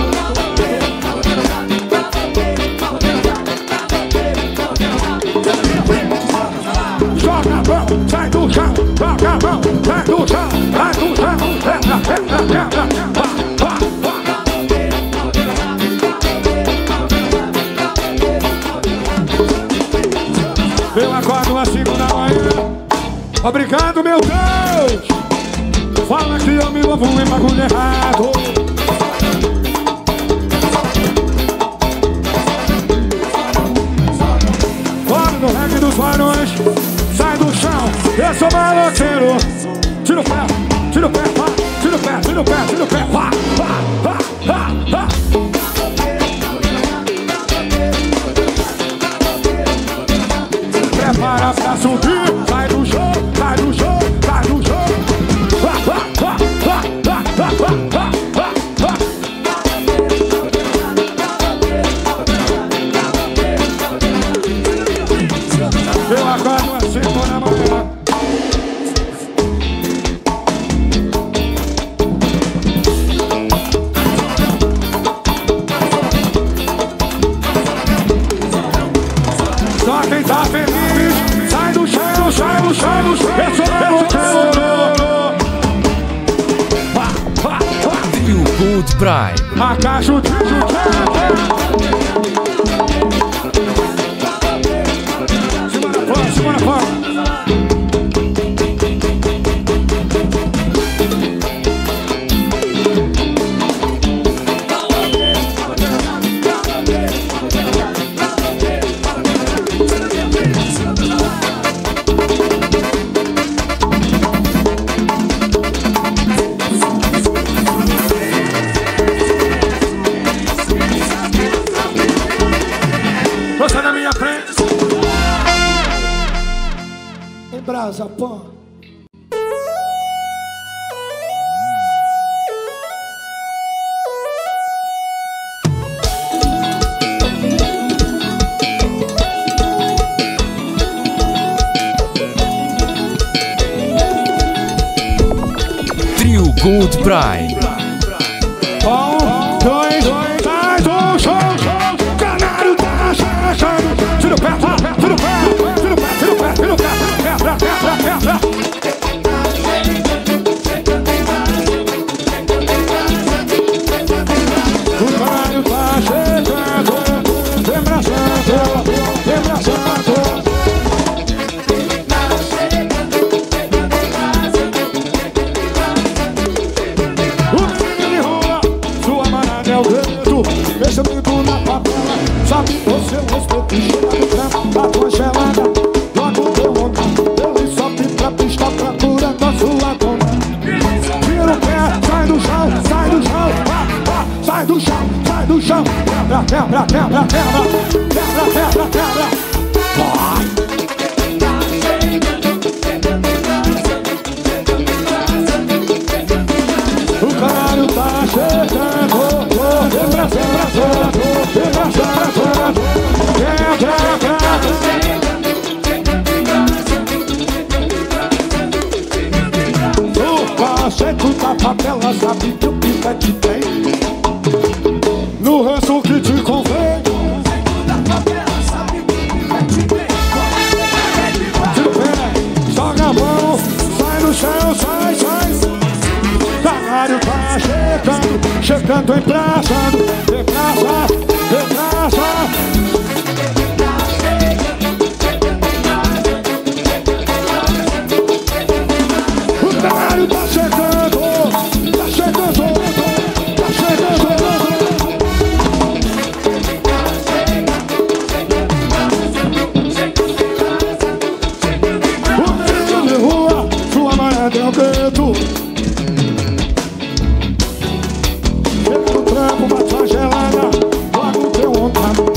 Joga a mão, sai do chão. Joga a mão, sai do chão. Sai do chão, eu acordo às 5 da manhã. Obrigado, meu Deus. Fala que eu me envolvo em bagulho errado. Fora no reggae dos varões. Sai do chão, eu sou maloqueiro. Tira o pé, vai. Tira o pé, vai. Prepara pra subir. Sai do chão. Eu acordo às 5 da manhã. Só quem tá feliz. Sai do chão. Eu sou Trio Gold Prime. Macaxo de Semana fora. Você na minha frente. Em brasa, pão. Trio Gold Prime. 1, 2, sai do chão. Canário tá achando. Tira o pé, tira o pé. O canário tá chegando. Lembra santo. Deixa eu na favela. Sabe você o respeito. Chega no trampo, a tua gelada. Logo teu homem. Ele sobe pra pista procurando a sua dona. Tira o pé, sai do chão. Sai do chão. Quebra. Vai. O caralho tá chegando. No conceito da favela, sabe que o pivete tem. No ranço que te tô emprestando, empresta. O canário tá chegando, tá chegando, tá chegando. O menino de rua, sua manhã deu grito. Chega no trampo, bate a gelada, logo teu vontade.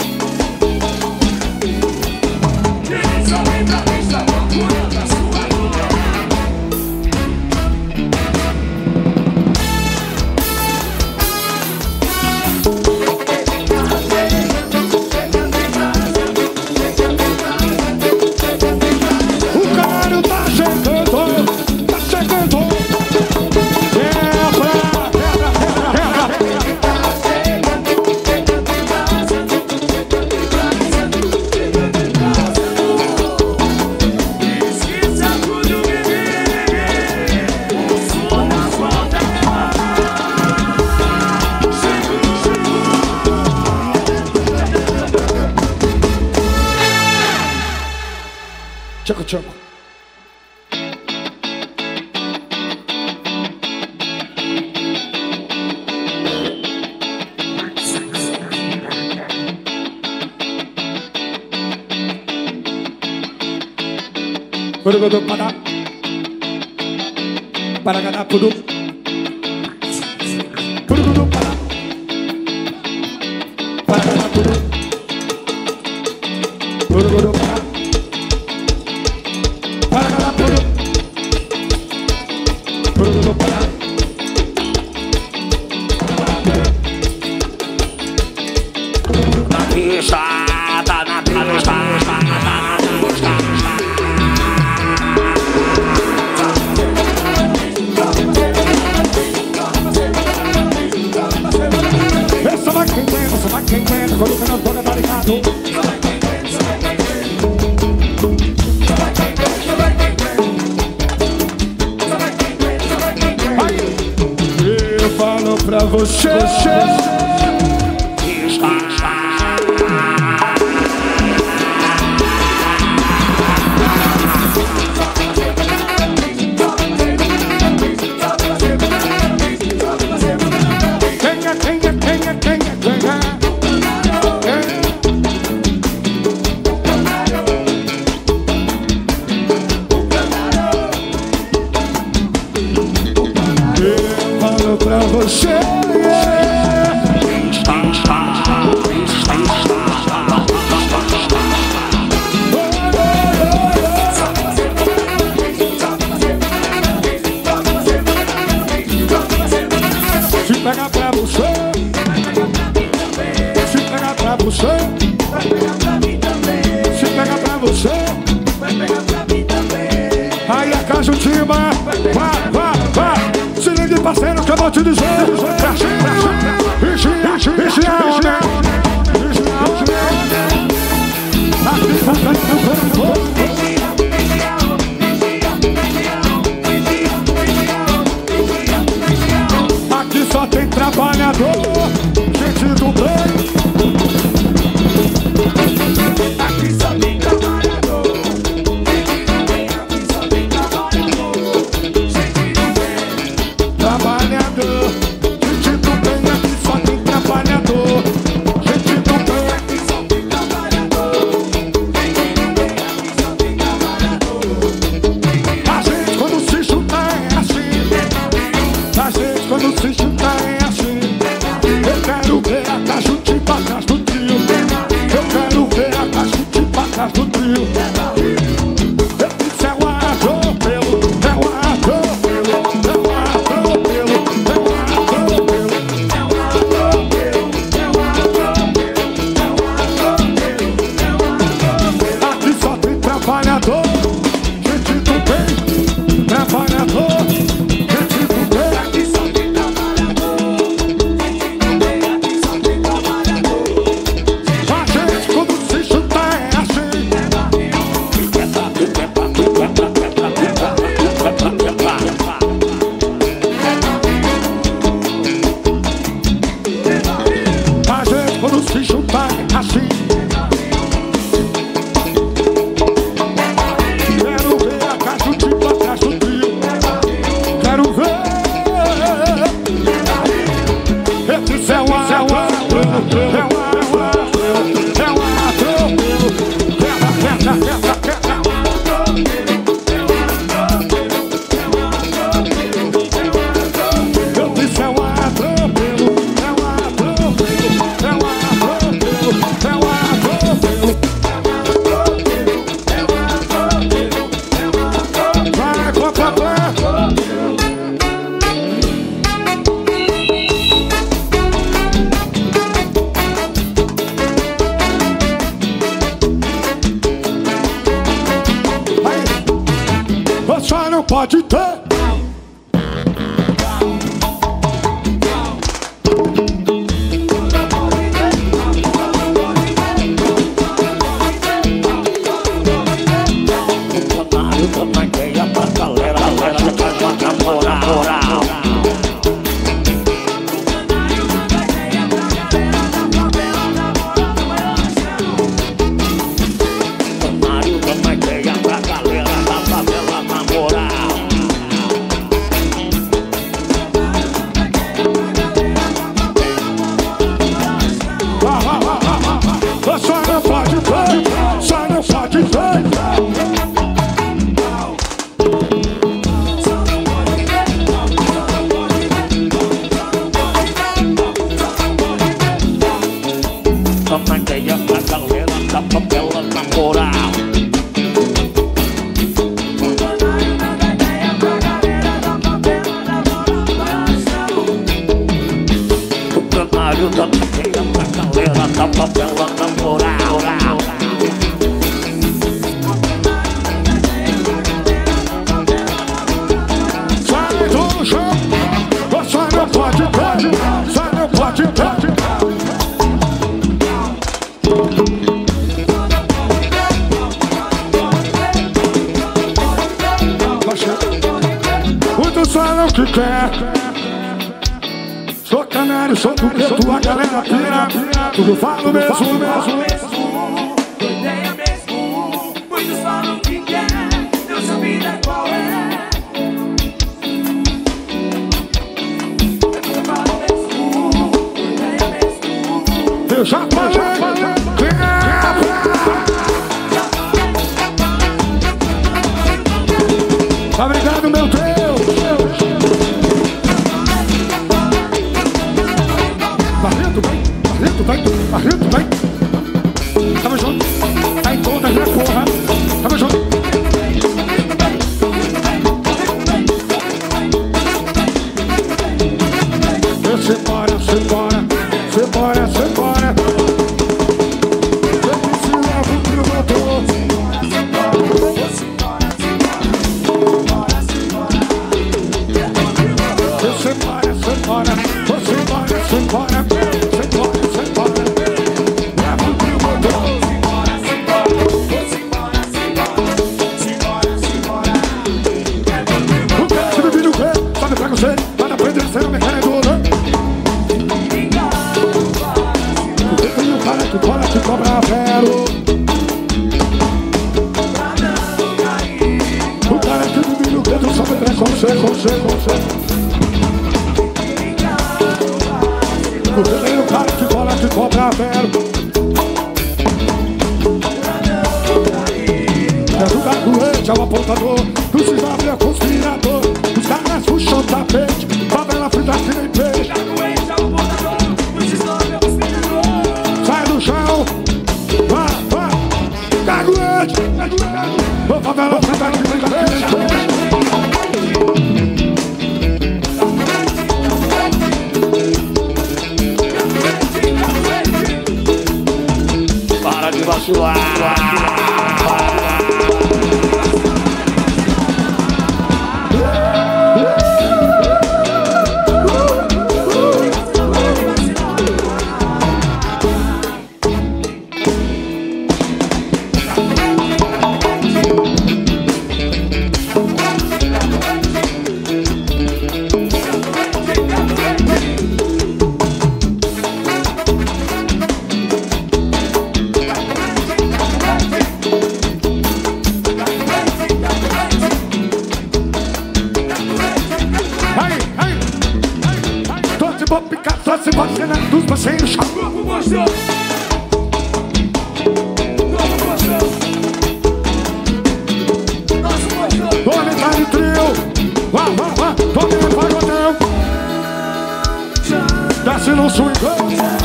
O canário tá chegando, tá chegando. Tchaco, tchaco. Purugudu para. Para gadá puru. Purugudu para. Para gadá puru. Purugudu para. Para gadá puru. Purugudu para. Na pista, tá na pista, tá na pista. Essa vai quem aguenta, colocando a boca, tá ligado? Eu falo pra você. Eu falo pra você. Se pegar pra você, se pegar pra você, se pegar pra você, aí a cajutima, vai, se ligue parceiro que eu vou te dizer, vixe a onda, aqui só tem trabalhador, gente do bem. Aqui só tem trabalhador. Aqui só tem trabalhador. Gente do bem. Trabalhador, gente do bem, aqui só tem trabalhador. se juntar assim. Quero ver a cajutinha atrás do trio. Quero ver esse céu atropelo. Só não pode ter. Eu tô na ideia pra galera que faz uma moral. Mário dá uma ideia pra galera da favela na moral. Só não pode ter. Só não pode ter. Dá uma ideia pra galera da favela na moral. Mário dá uma ideia pra galera da favela na moral. Sai do chão. Só não pode ter. Só não pode ter. Muito falam que quer. Sou canário, sou do preto, a galera pira. Tudo falo mesmo. Ideia mesmo, muitos falam que quer, Deus sabe qual é. Eu falo mesmo, ideia mesmo. Eu já falei. Obrigado, meu Deus. Barreto, vai. Tamo junto. Tá em todas, né, porra? Tamo junto. Separa. Eu preciso levar pro motor. Separa. Cobra zero. O cara que vive no dedo sabe preconceito. O cara que cola que cobra zero. É do caguete, é o apontador. Do cisne é o conspirador. Os caras puxam o tapete. Favela frita que nem peixe. Sai do chão. Vai. Caguete. Vou favela frita que nem peixe. Para de vacilar. dos parceiros chatos. Corpo mostrou. Corpo mostrou. Nosso mostrou. Planetário Trio. Vá, vá, vá. Tome no pagodão. Desce no swingão.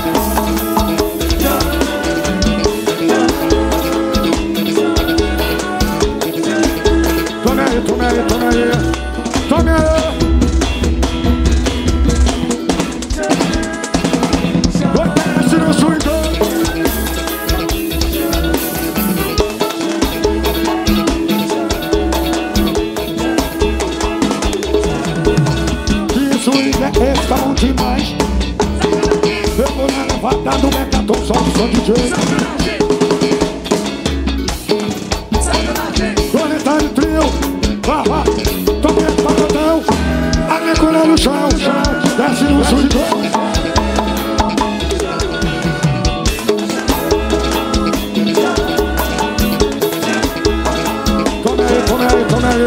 Tome aí, tome aí, tome aí. Tome aí. Desce no swingão. Que swing é esse, tá bom demais. Eu vou na levada do Megaton, só que sou DJ. Planetário Trio, vá, vá, tome esse pagodão. A necura no chão, desce no swingão. Tome aí, tome aí, tome aí.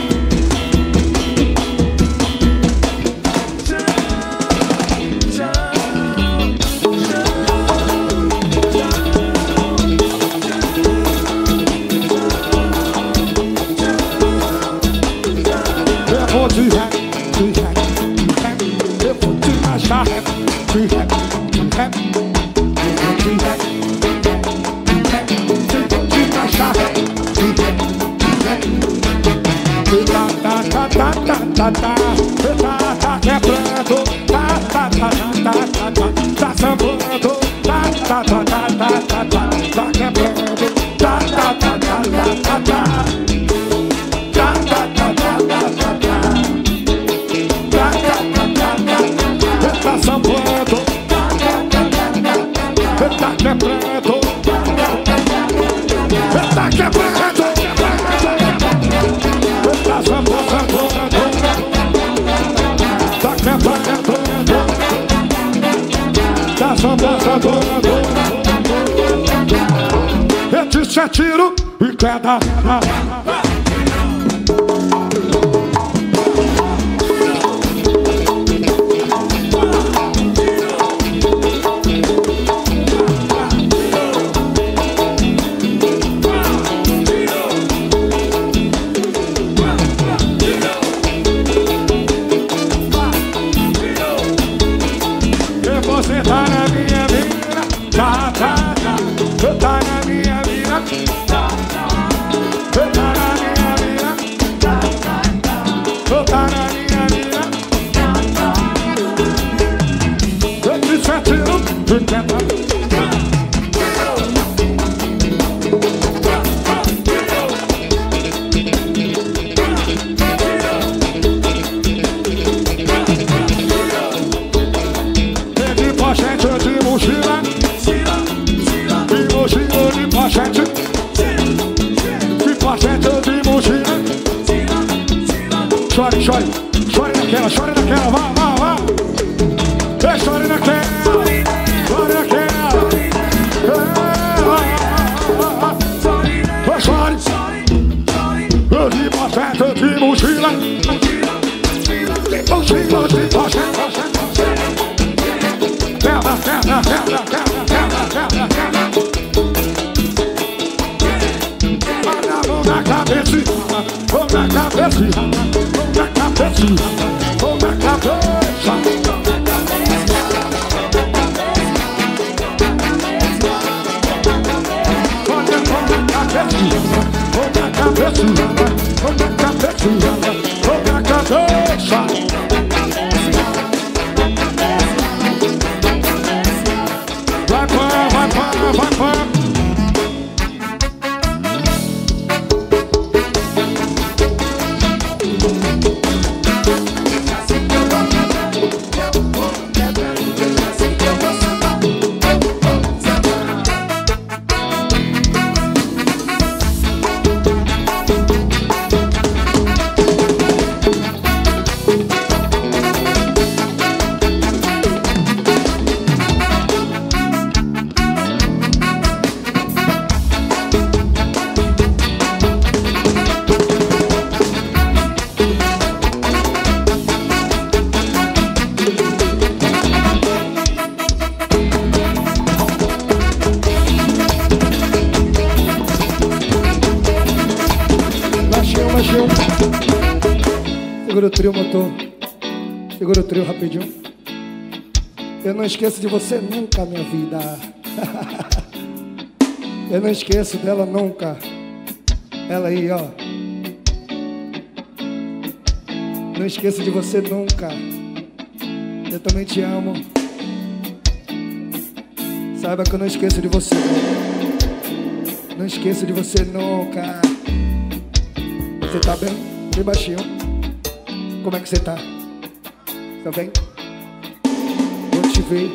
Eu te atiro e queda. Você tá na minha vida, tá, tá, tá. Você tá na minha vida, tá, tá. Você tá na minha vida, tá, tá, tá. Você tá na minha vida, tá, tá. Eu te atiro, te quebra. De mochila, de mochila de pochete, de pochete de mochila. Chore, chore, chore naquela, vá, vá, vá. Chore naquela, chore naquela. Chore, de pochete de mochila, de mochila de pochete. Quebra. Vou na cabeça, vou na cabeça, vou na cabeça, vou na cabeça. Vou na cabeça, vou na cabeça, vou na cabeça, vou na cabeça. Vai, Segura o trio, motor. Segura o trio rapidinho. Eu não esqueço de você nunca, minha vida. Eu não esqueço dela nunca. Ela aí, ó. Não esqueço de você nunca. Eu também te amo. Saiba que eu não esqueço de você. Não esqueço de você nunca. Você tá bem? Bem baixinho. Como é que você tá? Tá bem? Vou te ver.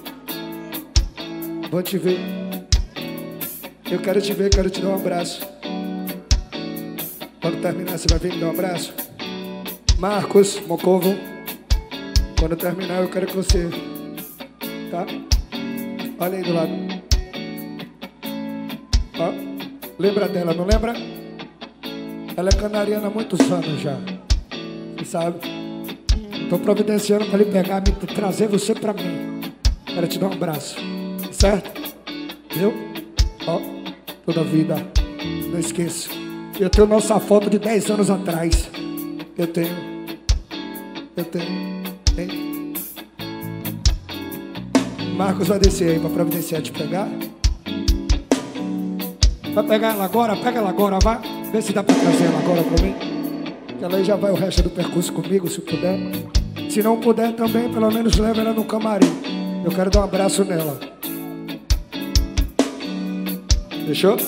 Vou te ver. Eu quero te ver, quero te dar um abraço. Quando terminar, você vai vir me dar um abraço? Marcos, Mocovo. Quando terminar, eu quero que você... Tá? Olha aí do lado. Ó, lembra dela, não lembra? Ela é canariana há muitos anos já. Você sabe? Tô providenciando pra ele pegar, me trazer você pra mim. Quero te dar um abraço. Certo? Viu? Ó, toda a vida. Não esqueço. Eu tenho nossa foto de 10 anos atrás. Eu tenho. Tem. Marcos vai descer aí pra providenciar te pegar. Vai pegar ela agora? Pega ela agora, vai. Vê se dá pra trazer ela agora pra mim. Que ela aí já vai o resto do percurso comigo, se puder. Se não puder também, pelo menos leva ela no camarim. Eu quero dar um abraço nela. Fechou?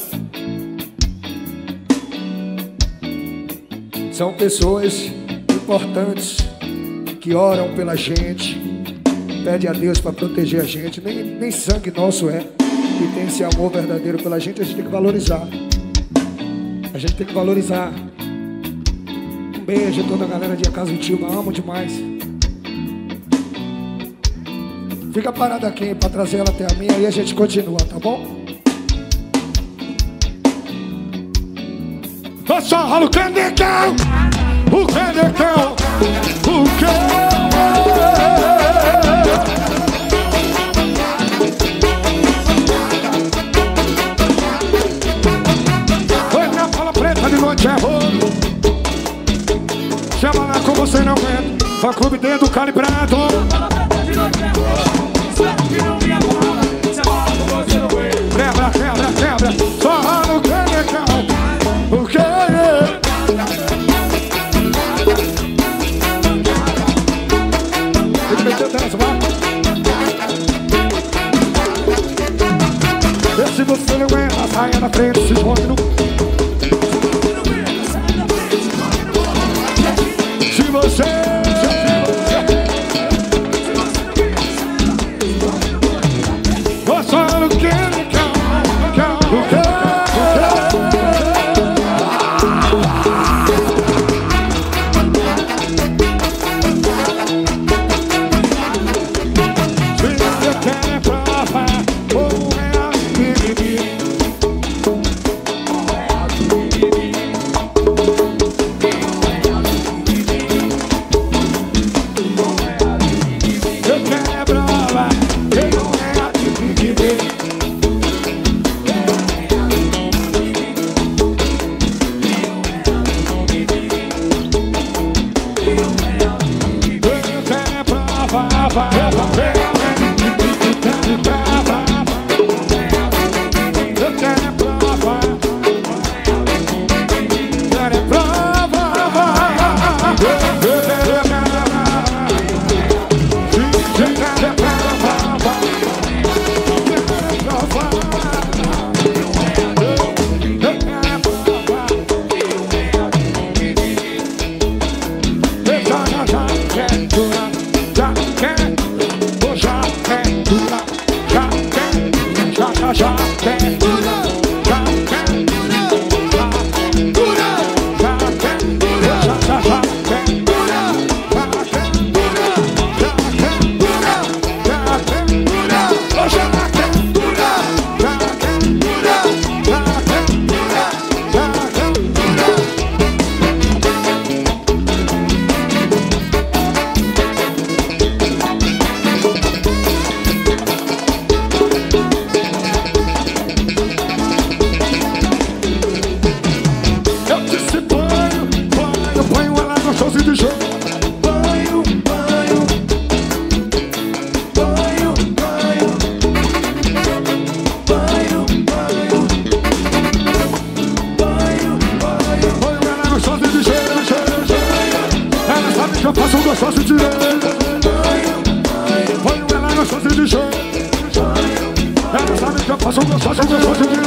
São pessoas importantes que oram pela gente, pede a Deus para proteger a gente. Nem sangue nosso é. E tem esse amor verdadeiro pela gente, a gente tem que valorizar. A gente tem que valorizar. Um beijo a toda a galera de Casa do Tio, amo demais. Fica parado aqui para trazer ela até a minha e a gente continua, tá bom? Só rola o canecão, o canecão, o Foi minha bola preta de noite é rolo. Chama lá como você não aguenta. Fã clube dedo calibrado. Quebra. Só rola o canecão, o canecão. Se você não aguenta, saia na frente, se esconde no... Se você... Você não quer, faço gostoso de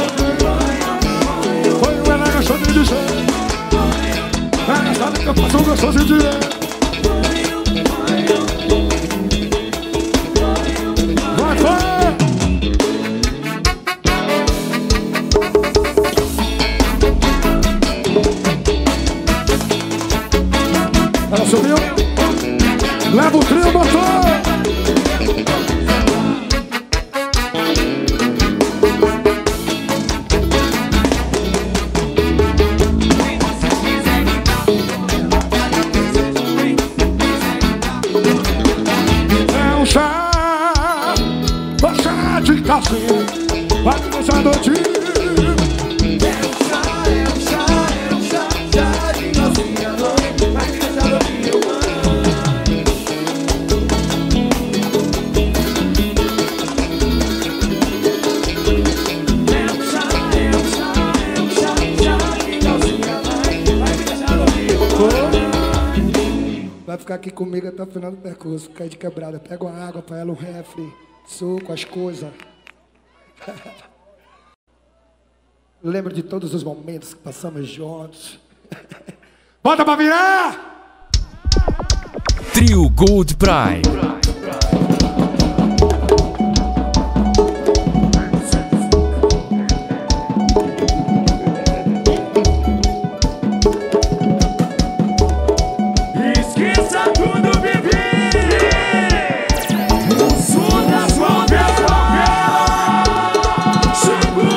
foi o ela gostou de dizer. Ela sabe que eu faço gostoso de dizer. Vai, vai! Ela subiu. Leva o trio, motor! Vai começar a noite. Chá de calcinha, vai começar a noite. Vai ficar aqui comigo até o final do percurso. Cai de quebrada, pega uma água pra ela, um refri, suco, as coisas. Lembro de todos os momentos que passamos juntos. Bota pra virar! Trio Gold Prime. Esqueça tudo, bebê. O som da sua favela. Chegou.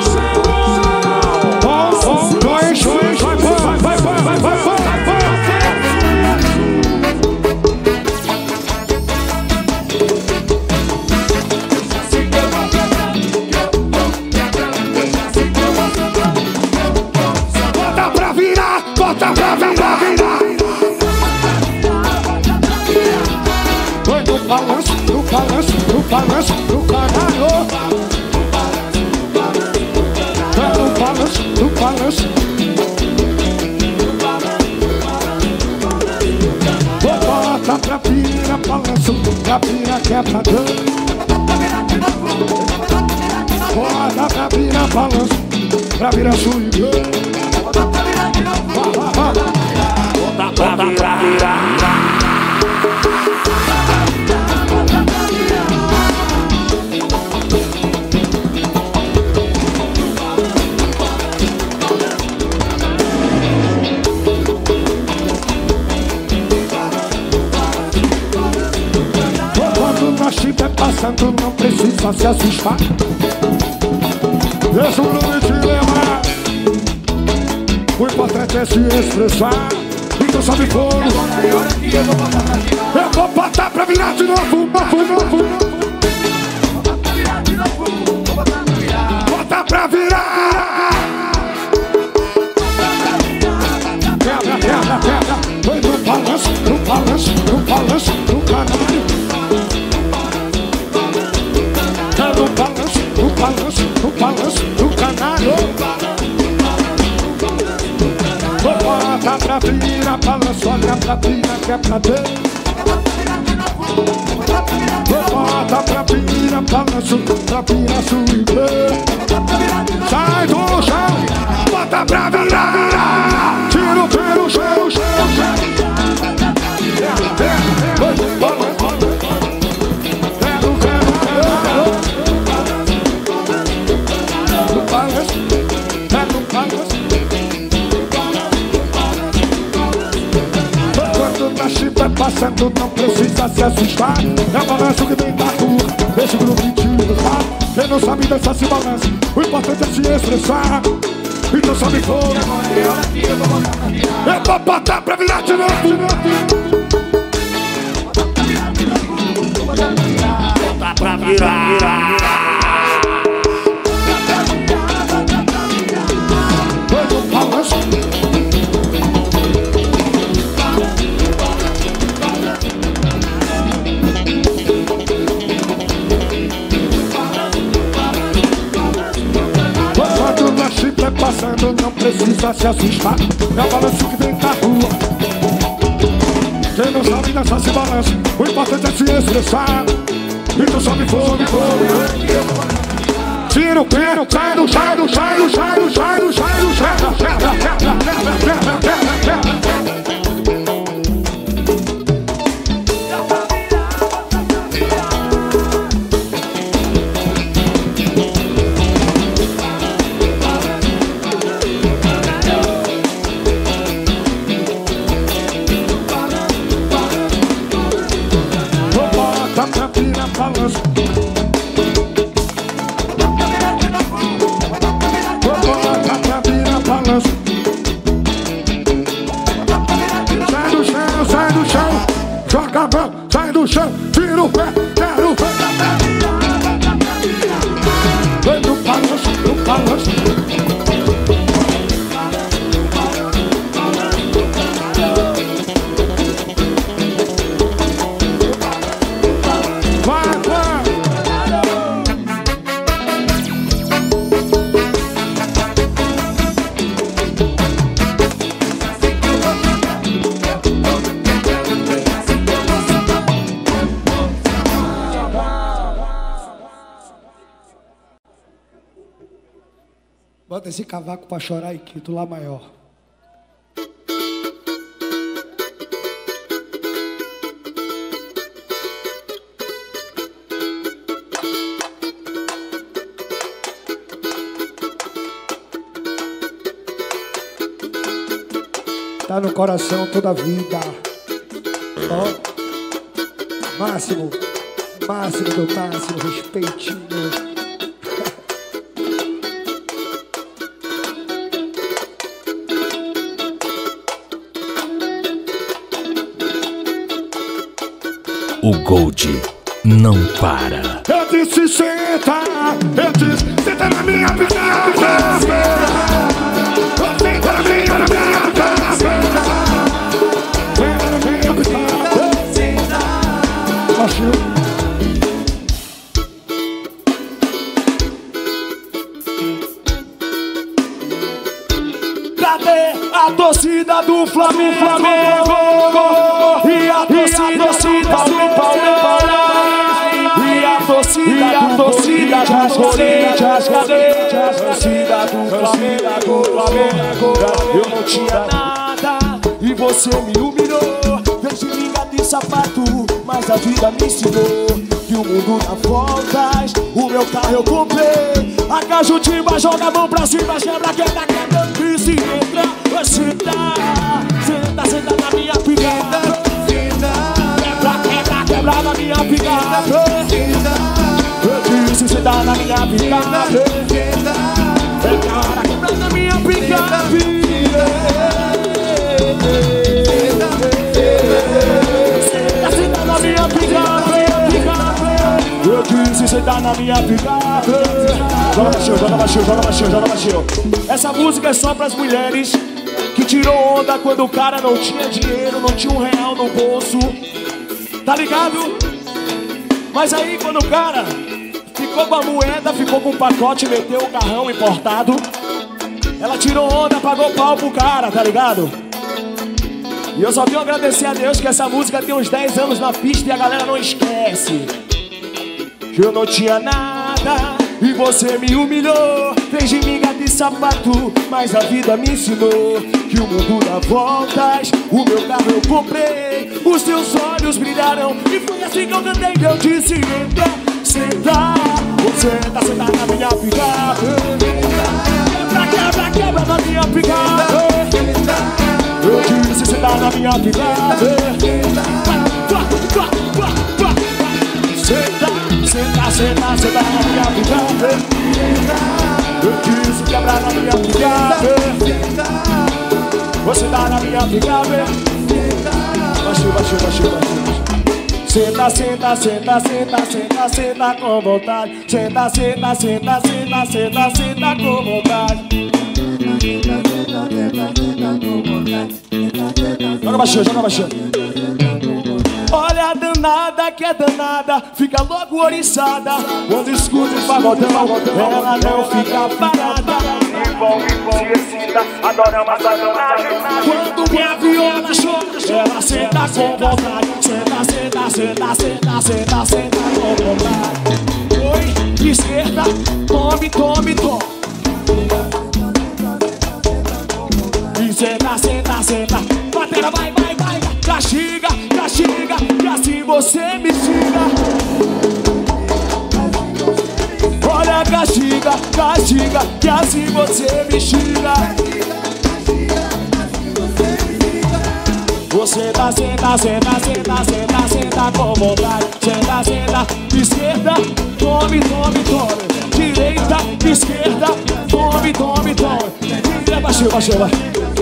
Bota pra virar! Bota pra virar! Foi no balanço, no balanço, no balanço, no caralho. No balanço, no balanço. Bota pra virar, balanço, pra virar quebradão. Bota pra virar, balanço, pra virar swing. Bota pra virar. Quando nós estiver passando, não precisa se assustar. Deixa o nome te levar. O importante é se expressar. Então sobe fogo. Eu vou botar pra virar de novo. Bota pra virar. Quebra. Foi no balanço, no balanço, no balanço, no caralho. No balanço, no balanço, no balanço, no caralho. Bota pra virar, balanço, olha pra virar, que é pra ver. Bota pra virar, balanço, pra virar, swing. Sai do chão, bota pra virar. Tira o pelo, chão. Vai passando, não precisa se assustar. É o balanço que vem da rua. Deixa o grupo te levar. Quem não sabe dançar se balança. O importante é se expressar. Então sobe fogo. Eu vou botar pra virar de novo. Bota pra virar. Foi no balanço. Passando, não precisa se assustar. É o balanço que vem da rua. Quem não sabe dançar se balança. O importante é se expressar. Então sobe fogo. tira o pé, sai do chão, sai do chão, sai do chão, sai do chão. Sai do chão, joga a mão, sai do chão, tira o pé, quero ver. Vem no balanço, no balanço. Bota esse cavaco pra chorar e quito lá maior. Tá no coração toda a vida. Ó, máximo, máximo do máximo, respeitinho. O Gold não para. Eu disse senta, eu disse senta na minha piroca. Senta na minha piroca. Senta na minha piroca. Senta. Cadê a torcida do Flamengo? E a torcida do Palmeiras? E a torcida das Corinthians? Cadê a torcida do Flamengo? Eu não tinha nada e você me humilhou. Fez de mim gato e sapato, mas a vida me ensinou que o mundo dá voltas. O meu carro eu comprei. A Cajutimba joga a mão pra cima, quebra, quebra, quebra. E se entra, senta, senta, senta na minha picada. Quebra, quebra, quebra na minha picada. Eu disse senta na minha picada. Quebra, quebra na minha picada. Senta, senta na minha picada. Eu disse sentar na minha picada. Joga baixinho, joga baixinho, joga baixinho, joga baixinho. Essa música é só pras mulheres que tirou onda quando o cara não tinha dinheiro, não tinha R$1 no bolso. Tá ligado? Mas aí quando o cara ficou com a moeda, ficou com o pacote, meteu o carrão importado, ela tirou onda, pagou pau pro cara, tá ligado? E eu só tenho a agradecer a Deus que essa música tem uns 10 anos na pista e a galera não esquece. Eu não tinha nada e você me humilhou. Fez de mim gato e sapato, mas a vida me ensinou que o mundo dá voltas. O meu carro eu comprei, os teus olhos brilharam. E foi assim que eu cantei, eu disse entra, senta. Você tá sentada na minha picada. Quebra, quebra, quebra na minha picada. Eu disse sentar na minha picada. Senta, senta, senta, senta na minha picada. Eu disse quebrar na minha picada. Você tá na minha picada. Baixinho, baixinho, baixinho, baixinho. Senta, senta, senta, senta, senta, senta com vontade. Senta, senta, senta, senta, senta, senta com vontade. Joga baixinho, joga baixinho. Olha a danada que é danada, fica logo oriçada. Quando escuta o pagodão, ela não fica parada. Envolve, se excita, adora uma sacanagem. Quando minha viola chora, ela senta com vontade. Senta, senta, senta, senta, senta, senta com vontade. Oi, de esquerda, tome, tome, tome. E senta, senta, senta. Batera, vai, vai, vai. Castiga, castiga, que assim você me xinga. Olha, castiga, castiga, que assim você me xinga. Você tá senta, senta, senta, senta, senta com vontade. Senta, senta, esquerda, tome, tome, tome. Direita, esquerda, tome, tome, tome. Baixou, baixou, vai.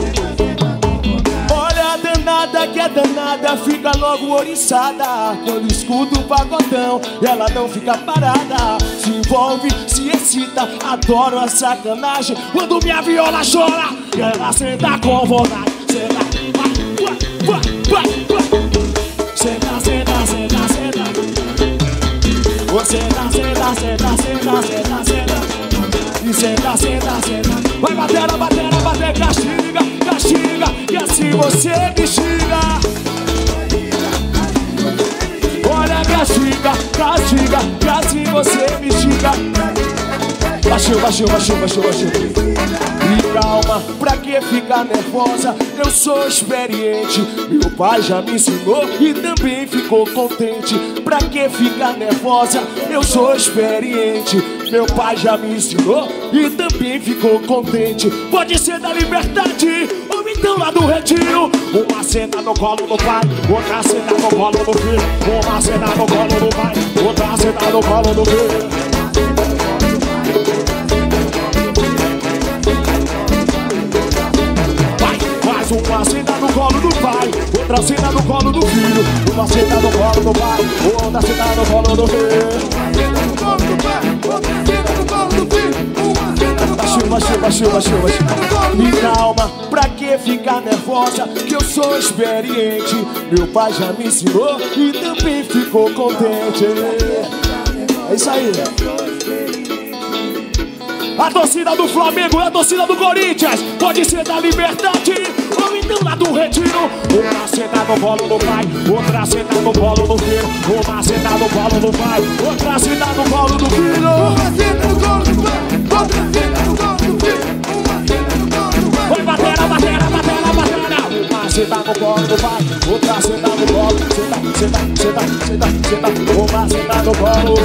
Olha a danada que é danada, fica logo oriçada. Quando escuta o pagodão, ela não fica parada. Se envolve, se excita, adoro a sacanagem. Quando minha viola chora, ela senta com vontade. Senta, vai, vai, vai. Senta, senta, senta, senta. Você tá, senta, senta, senta, senta, senta. E senta, senta, senta. Vai bater, bater, bater, castiga, castiga, que assim você me xinga. Olha, castiga, castiga, que assim você me xinga. Baixou, baixou, baixou, baixou, baixou. E calma, pra que ficar nervosa? Eu sou experiente, meu pai já me ensinou e também ficou contente. Pra que ficar nervosa? Eu sou experiente, meu pai já me ensinou e também ficou contente. Pode ser da Liberdade ou então lá do Retiro. Uma senta no colo do pai, outra senta no colo do filho. Uma senta no colo do pai, outra senta no colo do filho. Uma senta no colo do pai, outra senta no colo do filho. Uma senta no colo do pai, outra senta no colo do filho. Baixou, baixou, baixou, baixou, baixou. Me calma, pra que ficar nervosa? Que eu sou experiente, meu pai já me ensinou e também ficou contente. É isso aí. A torcida do Flamengo é a torcida do Corinthians. Pode ser da Liberdade ou então lá do Retiro. Uma senta no colo do pai, outra senta no colo do filho. Uma senta no colo do pai, outra senta no colo do filho. Uma senta no colo do pai, outra senta no colo do filho. Uma senta no colo do pai. Vai batera, batera, batera, batera. Uma senta no colo do pai, outra senta no colo. Senta, senta, senta, senta, senta. Uma senta no colo.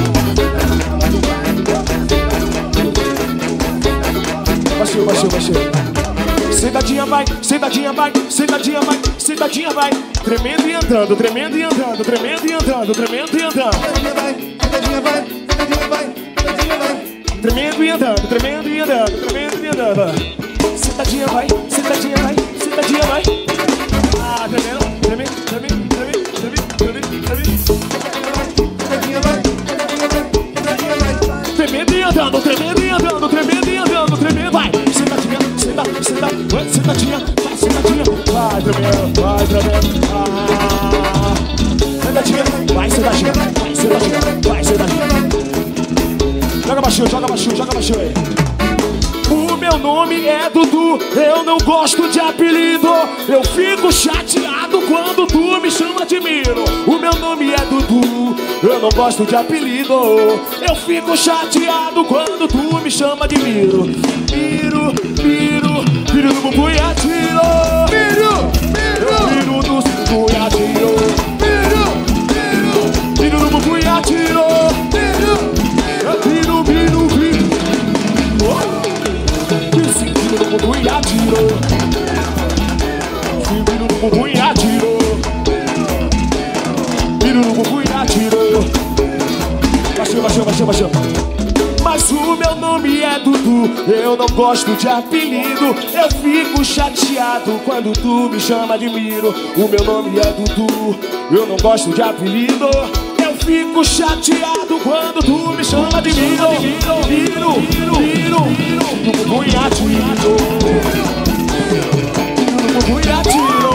Baixou, baixou, baixou. Sentadinha vai, sentadinha vai, sentadinha vai, sentadinha vai. Tremendo e andando, tremendo e andando, tremendo e andando, tremendo e andando. Sentadinha vai, sentadinha vai, sentadinha vai, sentadinha vai. Tremendo e andando, tremendo e andando, tremendo e andando. Sentadinha vai, sentadinha vai, sentadinha vai. Ah, tremendo, tremendo, tremendo, tremendo, tremendo, tremendo, tremendo. Sentadinha vai, sentadinha vai, sentadinha vai. Tremendo e andando, tremendo e andando, tremendo e andando, tremendo. Vai, sentadinha, senta, senta, vai, sentadinha, vai, sentadinha. Vai, tremendo, vai, tremendo. Ah, sentadinha, vai, sentadinha, vai, sentadinha, vai, sentadinha. Joga baixinho, joga baixinho, joga baixinho aí. O meu nome é Dudu, eu não gosto de apelido. Eu fico chateado quando tu me chama de Miro. O meu nome é Dudu, eu não gosto de apelido. Eu fico chateado quando tu me chama de Miro. Miro, Miro, Miro do bumbum e atiro. Miro, Miro, Miro do bumbum e atiro. Miro, Miro, Miro do bumbum e atiro. Miro, Miro, Miro, Miro. Miro do bumbum e atiro. Miro do bumbum e atiro. Miro do bumbum e atiro. Baixou, baixou, baixou, baixou. Mas o meu nome é Dudu, eu não gosto de apelido. Eu fico chateado quando tu me chama de Miro. O meu nome é Dudu, eu não gosto de apelido. Eu fico chateado quando tu me chama de Miro. Miro, Miro, Miro, Miro do bumbum e atiro. Miro do bumbum e atiro.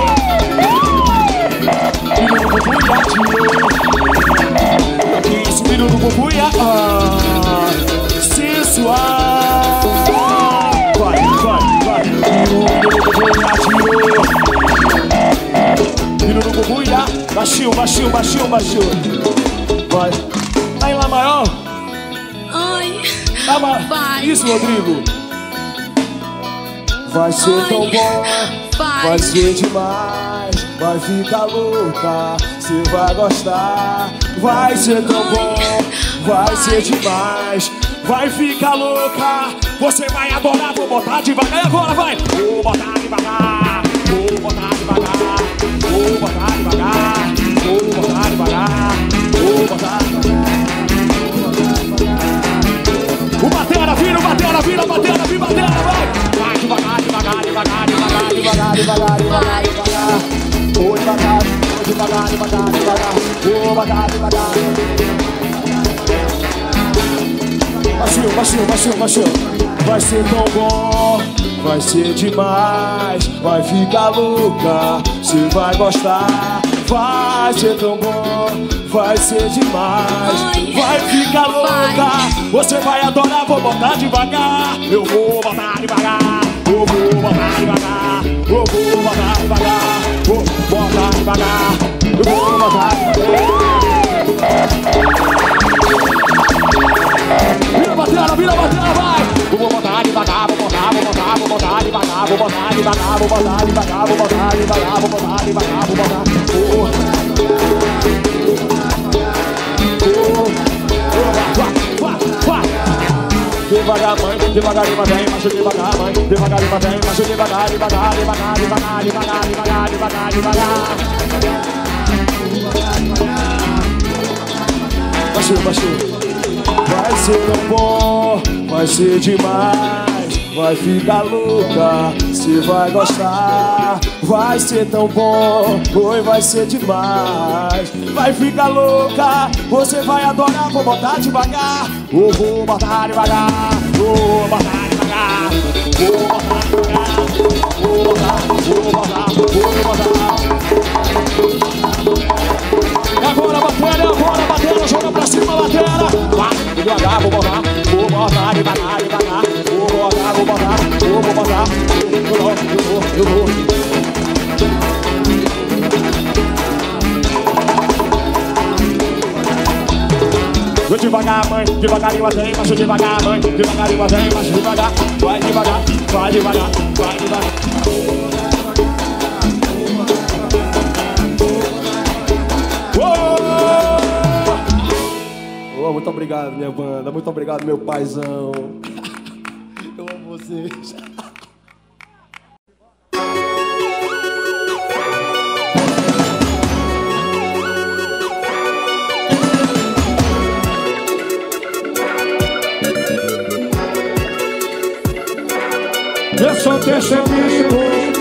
Miro do bumbum e atiro. Isso, Miro do bumbum e atiro. Sensual. Vai, vai, vai. Miro no bumbum e atiro. Baixinho, baixinho, baixinho, baixinho. Vai. Aí lá maior. Vai. Isso, Rodrigo. Vai ser tão bom, vai ser demais, vai ficar louca, cê vai gostar. Vai ser tão bom, vai ser demais, vai ficar louca, você vai adorar. Vou botar devagar e agora vai. Vou botar devagar, vou botar devagar, vou botar devagar, vou botar devagar, vou botar devagar. O batera vira, vai. Vai devagar, devagar. Vou devagar. Vou devagar. Baixinho. Vai ser tão bom, vai ser demais, vai ficar louca, cê vai gostar. Vai ser tão bom, vai ser demais, vai ficar louca, você vai adorar. Vou botar devagar, eu vou botar devagar, eu vou botar devagar, eu vou botar devagar, vou botar devagar, eu vou botar devagar. Vira batera, vai! Eu vou botar devagar, vou botar devagar. Devagar, mãe, devagar, macho devagar, mãe, devagar, macho devagar. Baixinho. Vai ser tão bom, vai ser demais, vai ficar louca, cê vai gostar. Vai ser tão bom, vai ser demais, vai ficar louca, você vai adorar. Vou botar devagar, vou botar devagar, vou botar devagar, vou botar devagar, vou botar. Agora batera, joga pra cima, batera. Vai, devagar, vou botar devagar. Vou botar. Eu vou. Vou devagar, mãe, devagarinho até, macho devagar, mãe, devagarinho até, macho devagar. Vai devagar. Oh, muito obrigado, minha banda. Muito obrigado, meu paizão. Eu amo vocês. Eu sou testemunho.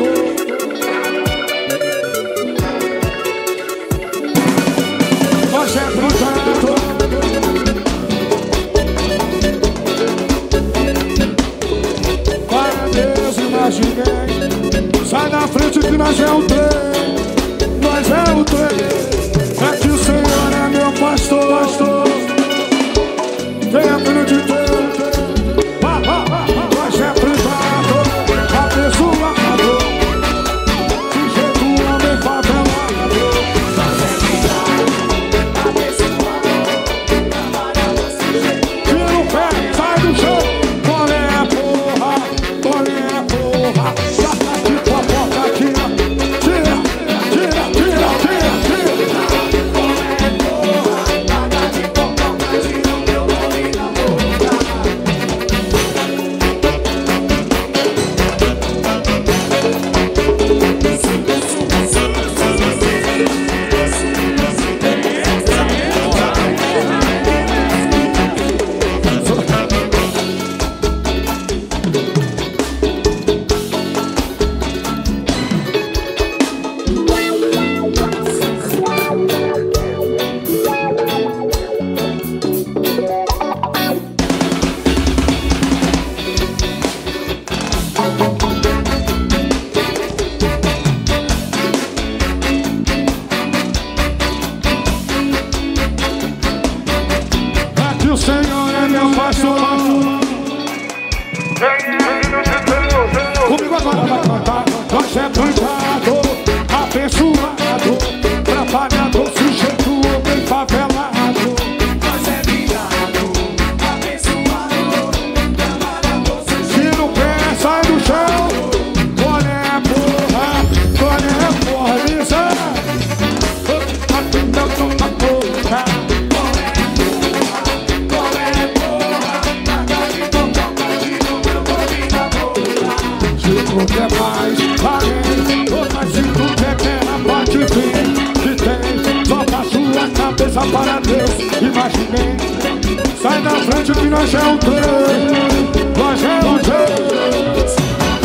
Você é brigado. Para Deus e mais ninguém. Sai da frente que nós é o trem. Nós é o trem. É que o Senhor é meu pastor. Venha filho de Deus. Nós é privado. Abençoado. De jeito homem favelado. Nós é privado. Abençoado. Tira o pé, sai do chão. Olha a porra. Já tá de fofoca aqui. Tira. O Senhor é meu pastor. Comigo agora vai cantar. Nós é brigado, abençoado, trabalhador, sujeito, bem favelado. Nós é brigado, abençoado, tu quer mais, além. Mas se tu quer guerra, pode vir, que tem. Só pra sua cabeça para Deus. Imaginei, sai da frente que nós é um trem. Nós é um trem.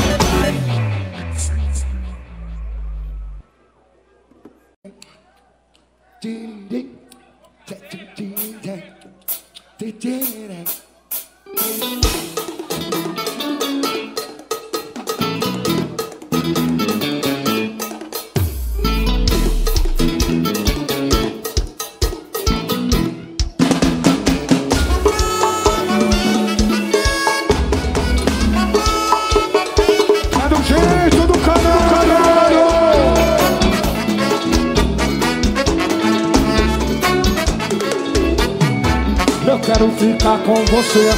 Eu quero ficar com você,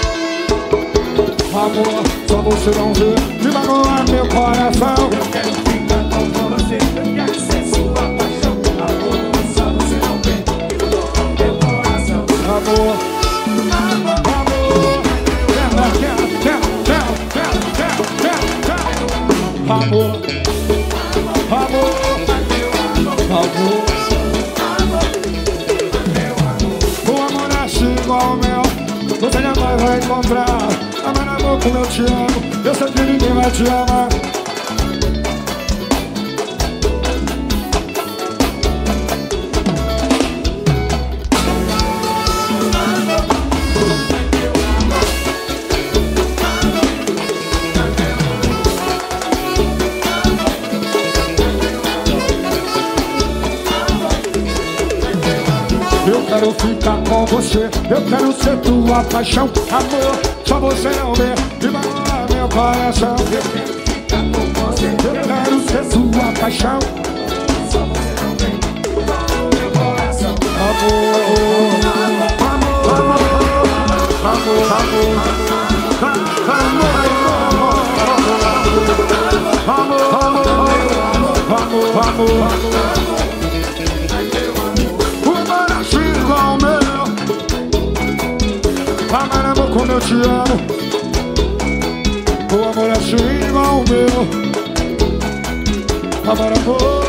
amor, só você não vê, me magoa meu coração. Eu quero ficar com você, eu quero ser sua paixão, amor, só você não vê, me magoa meu coração. Amor, amor, amor, amor, amor, amor. Igual o meu, você jamais vai encontrar. Amar amor como eu te amo, eu sei que ninguém vai te amar. Eu quero ficar com você, eu quero ser tua paixão, amor, só você não vê, me magoa meu coração. Eu quero ficar com você, eu quero ser tua paixão, só você não vê, me magoa meu coração. Amor, amor, amor, amor, amor, amor. Igual o meu, amar amor como eu te amo. O amor é assim igual o meu, amar amor.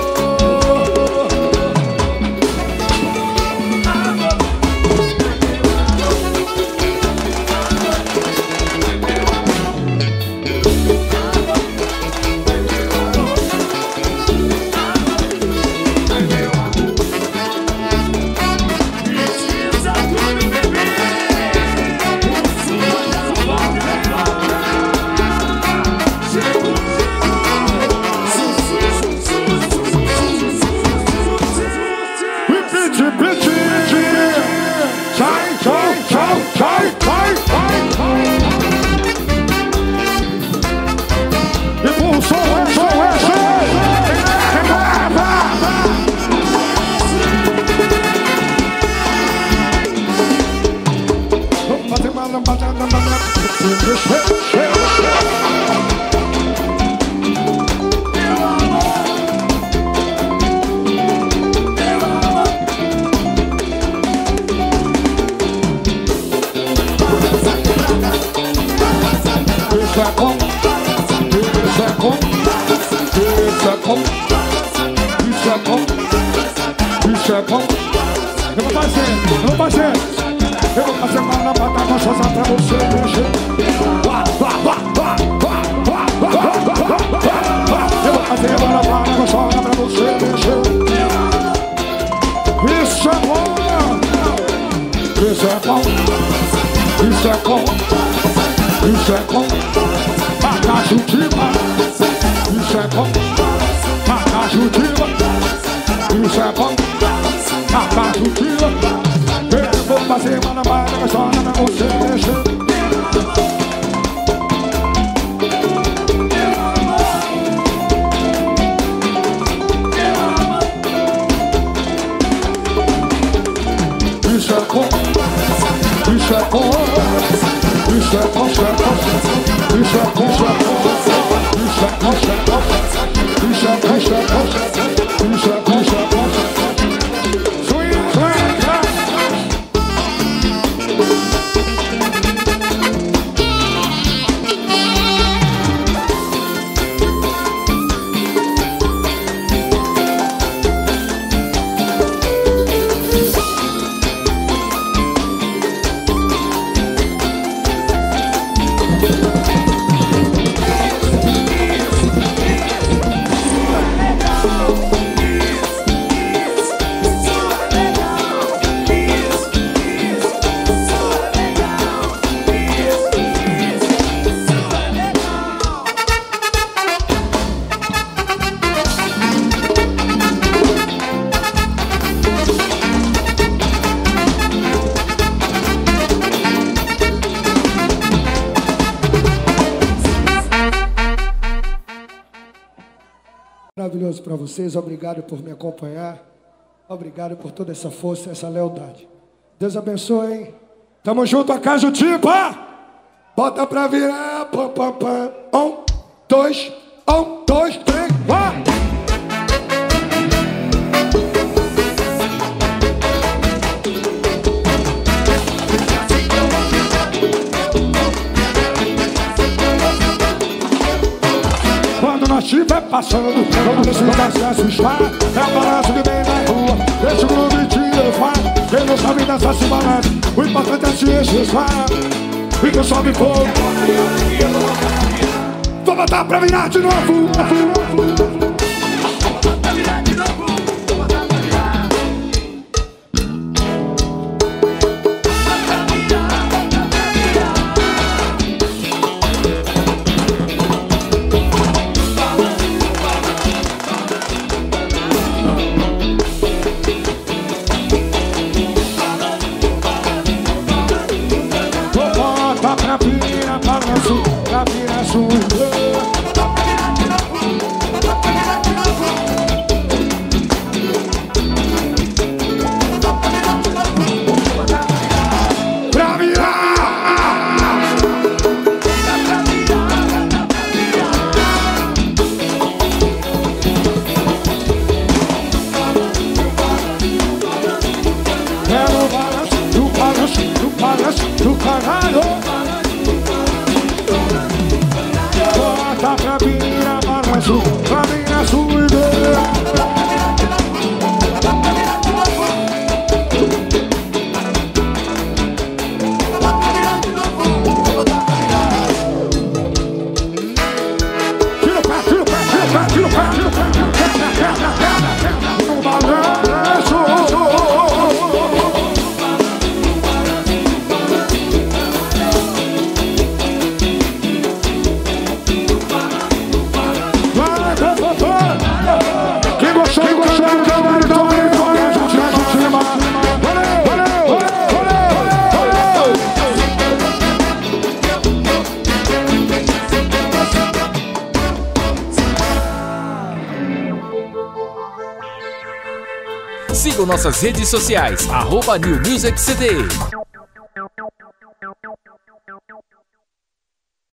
Isso é bom. Eu vou fazer mal na batata gostosa pra você mexer. Eu vou fazer mal na batata gostosa pra você mexer. Isso é bom. Isso é bom. Isso é bom. Isso é bom. Macajutiva. Isso é bom. Macajutiva. Isso é bom. Macajutiva. Eu vou fazer uma namorada gostosa pra você mexer. Isso é bom. Isso é bom. Isso é bom. Isso é bom. Isso é bom. Isso é bom. Isso é bom. Isso é bom. Isso é bom. Isso é bom. Isso é bom. Maravilhoso para vocês, obrigado por me acompanhar. Obrigado por toda essa força, essa lealdade. Deus abençoe, hein? Tamo junto, a casa Tipa! Bota pra virar, pam, pam, pam. 1, 2, 3, vai! Quando nós estiver passando, vamos deixar se assustar. É o balanço de bem na rua, deixa o groove te levar. Quem não sabe dançar se balança, o importante é se expressar. E que sobe fogo. Vou botar pra virar de novo. Pra virar swing. Quero balanço do caralho. Bota pra virar balanço, pra virar swing. Tira o pé. No balanço. Quem gostou, Sigam nossas redes sociais, @NewMusicCD.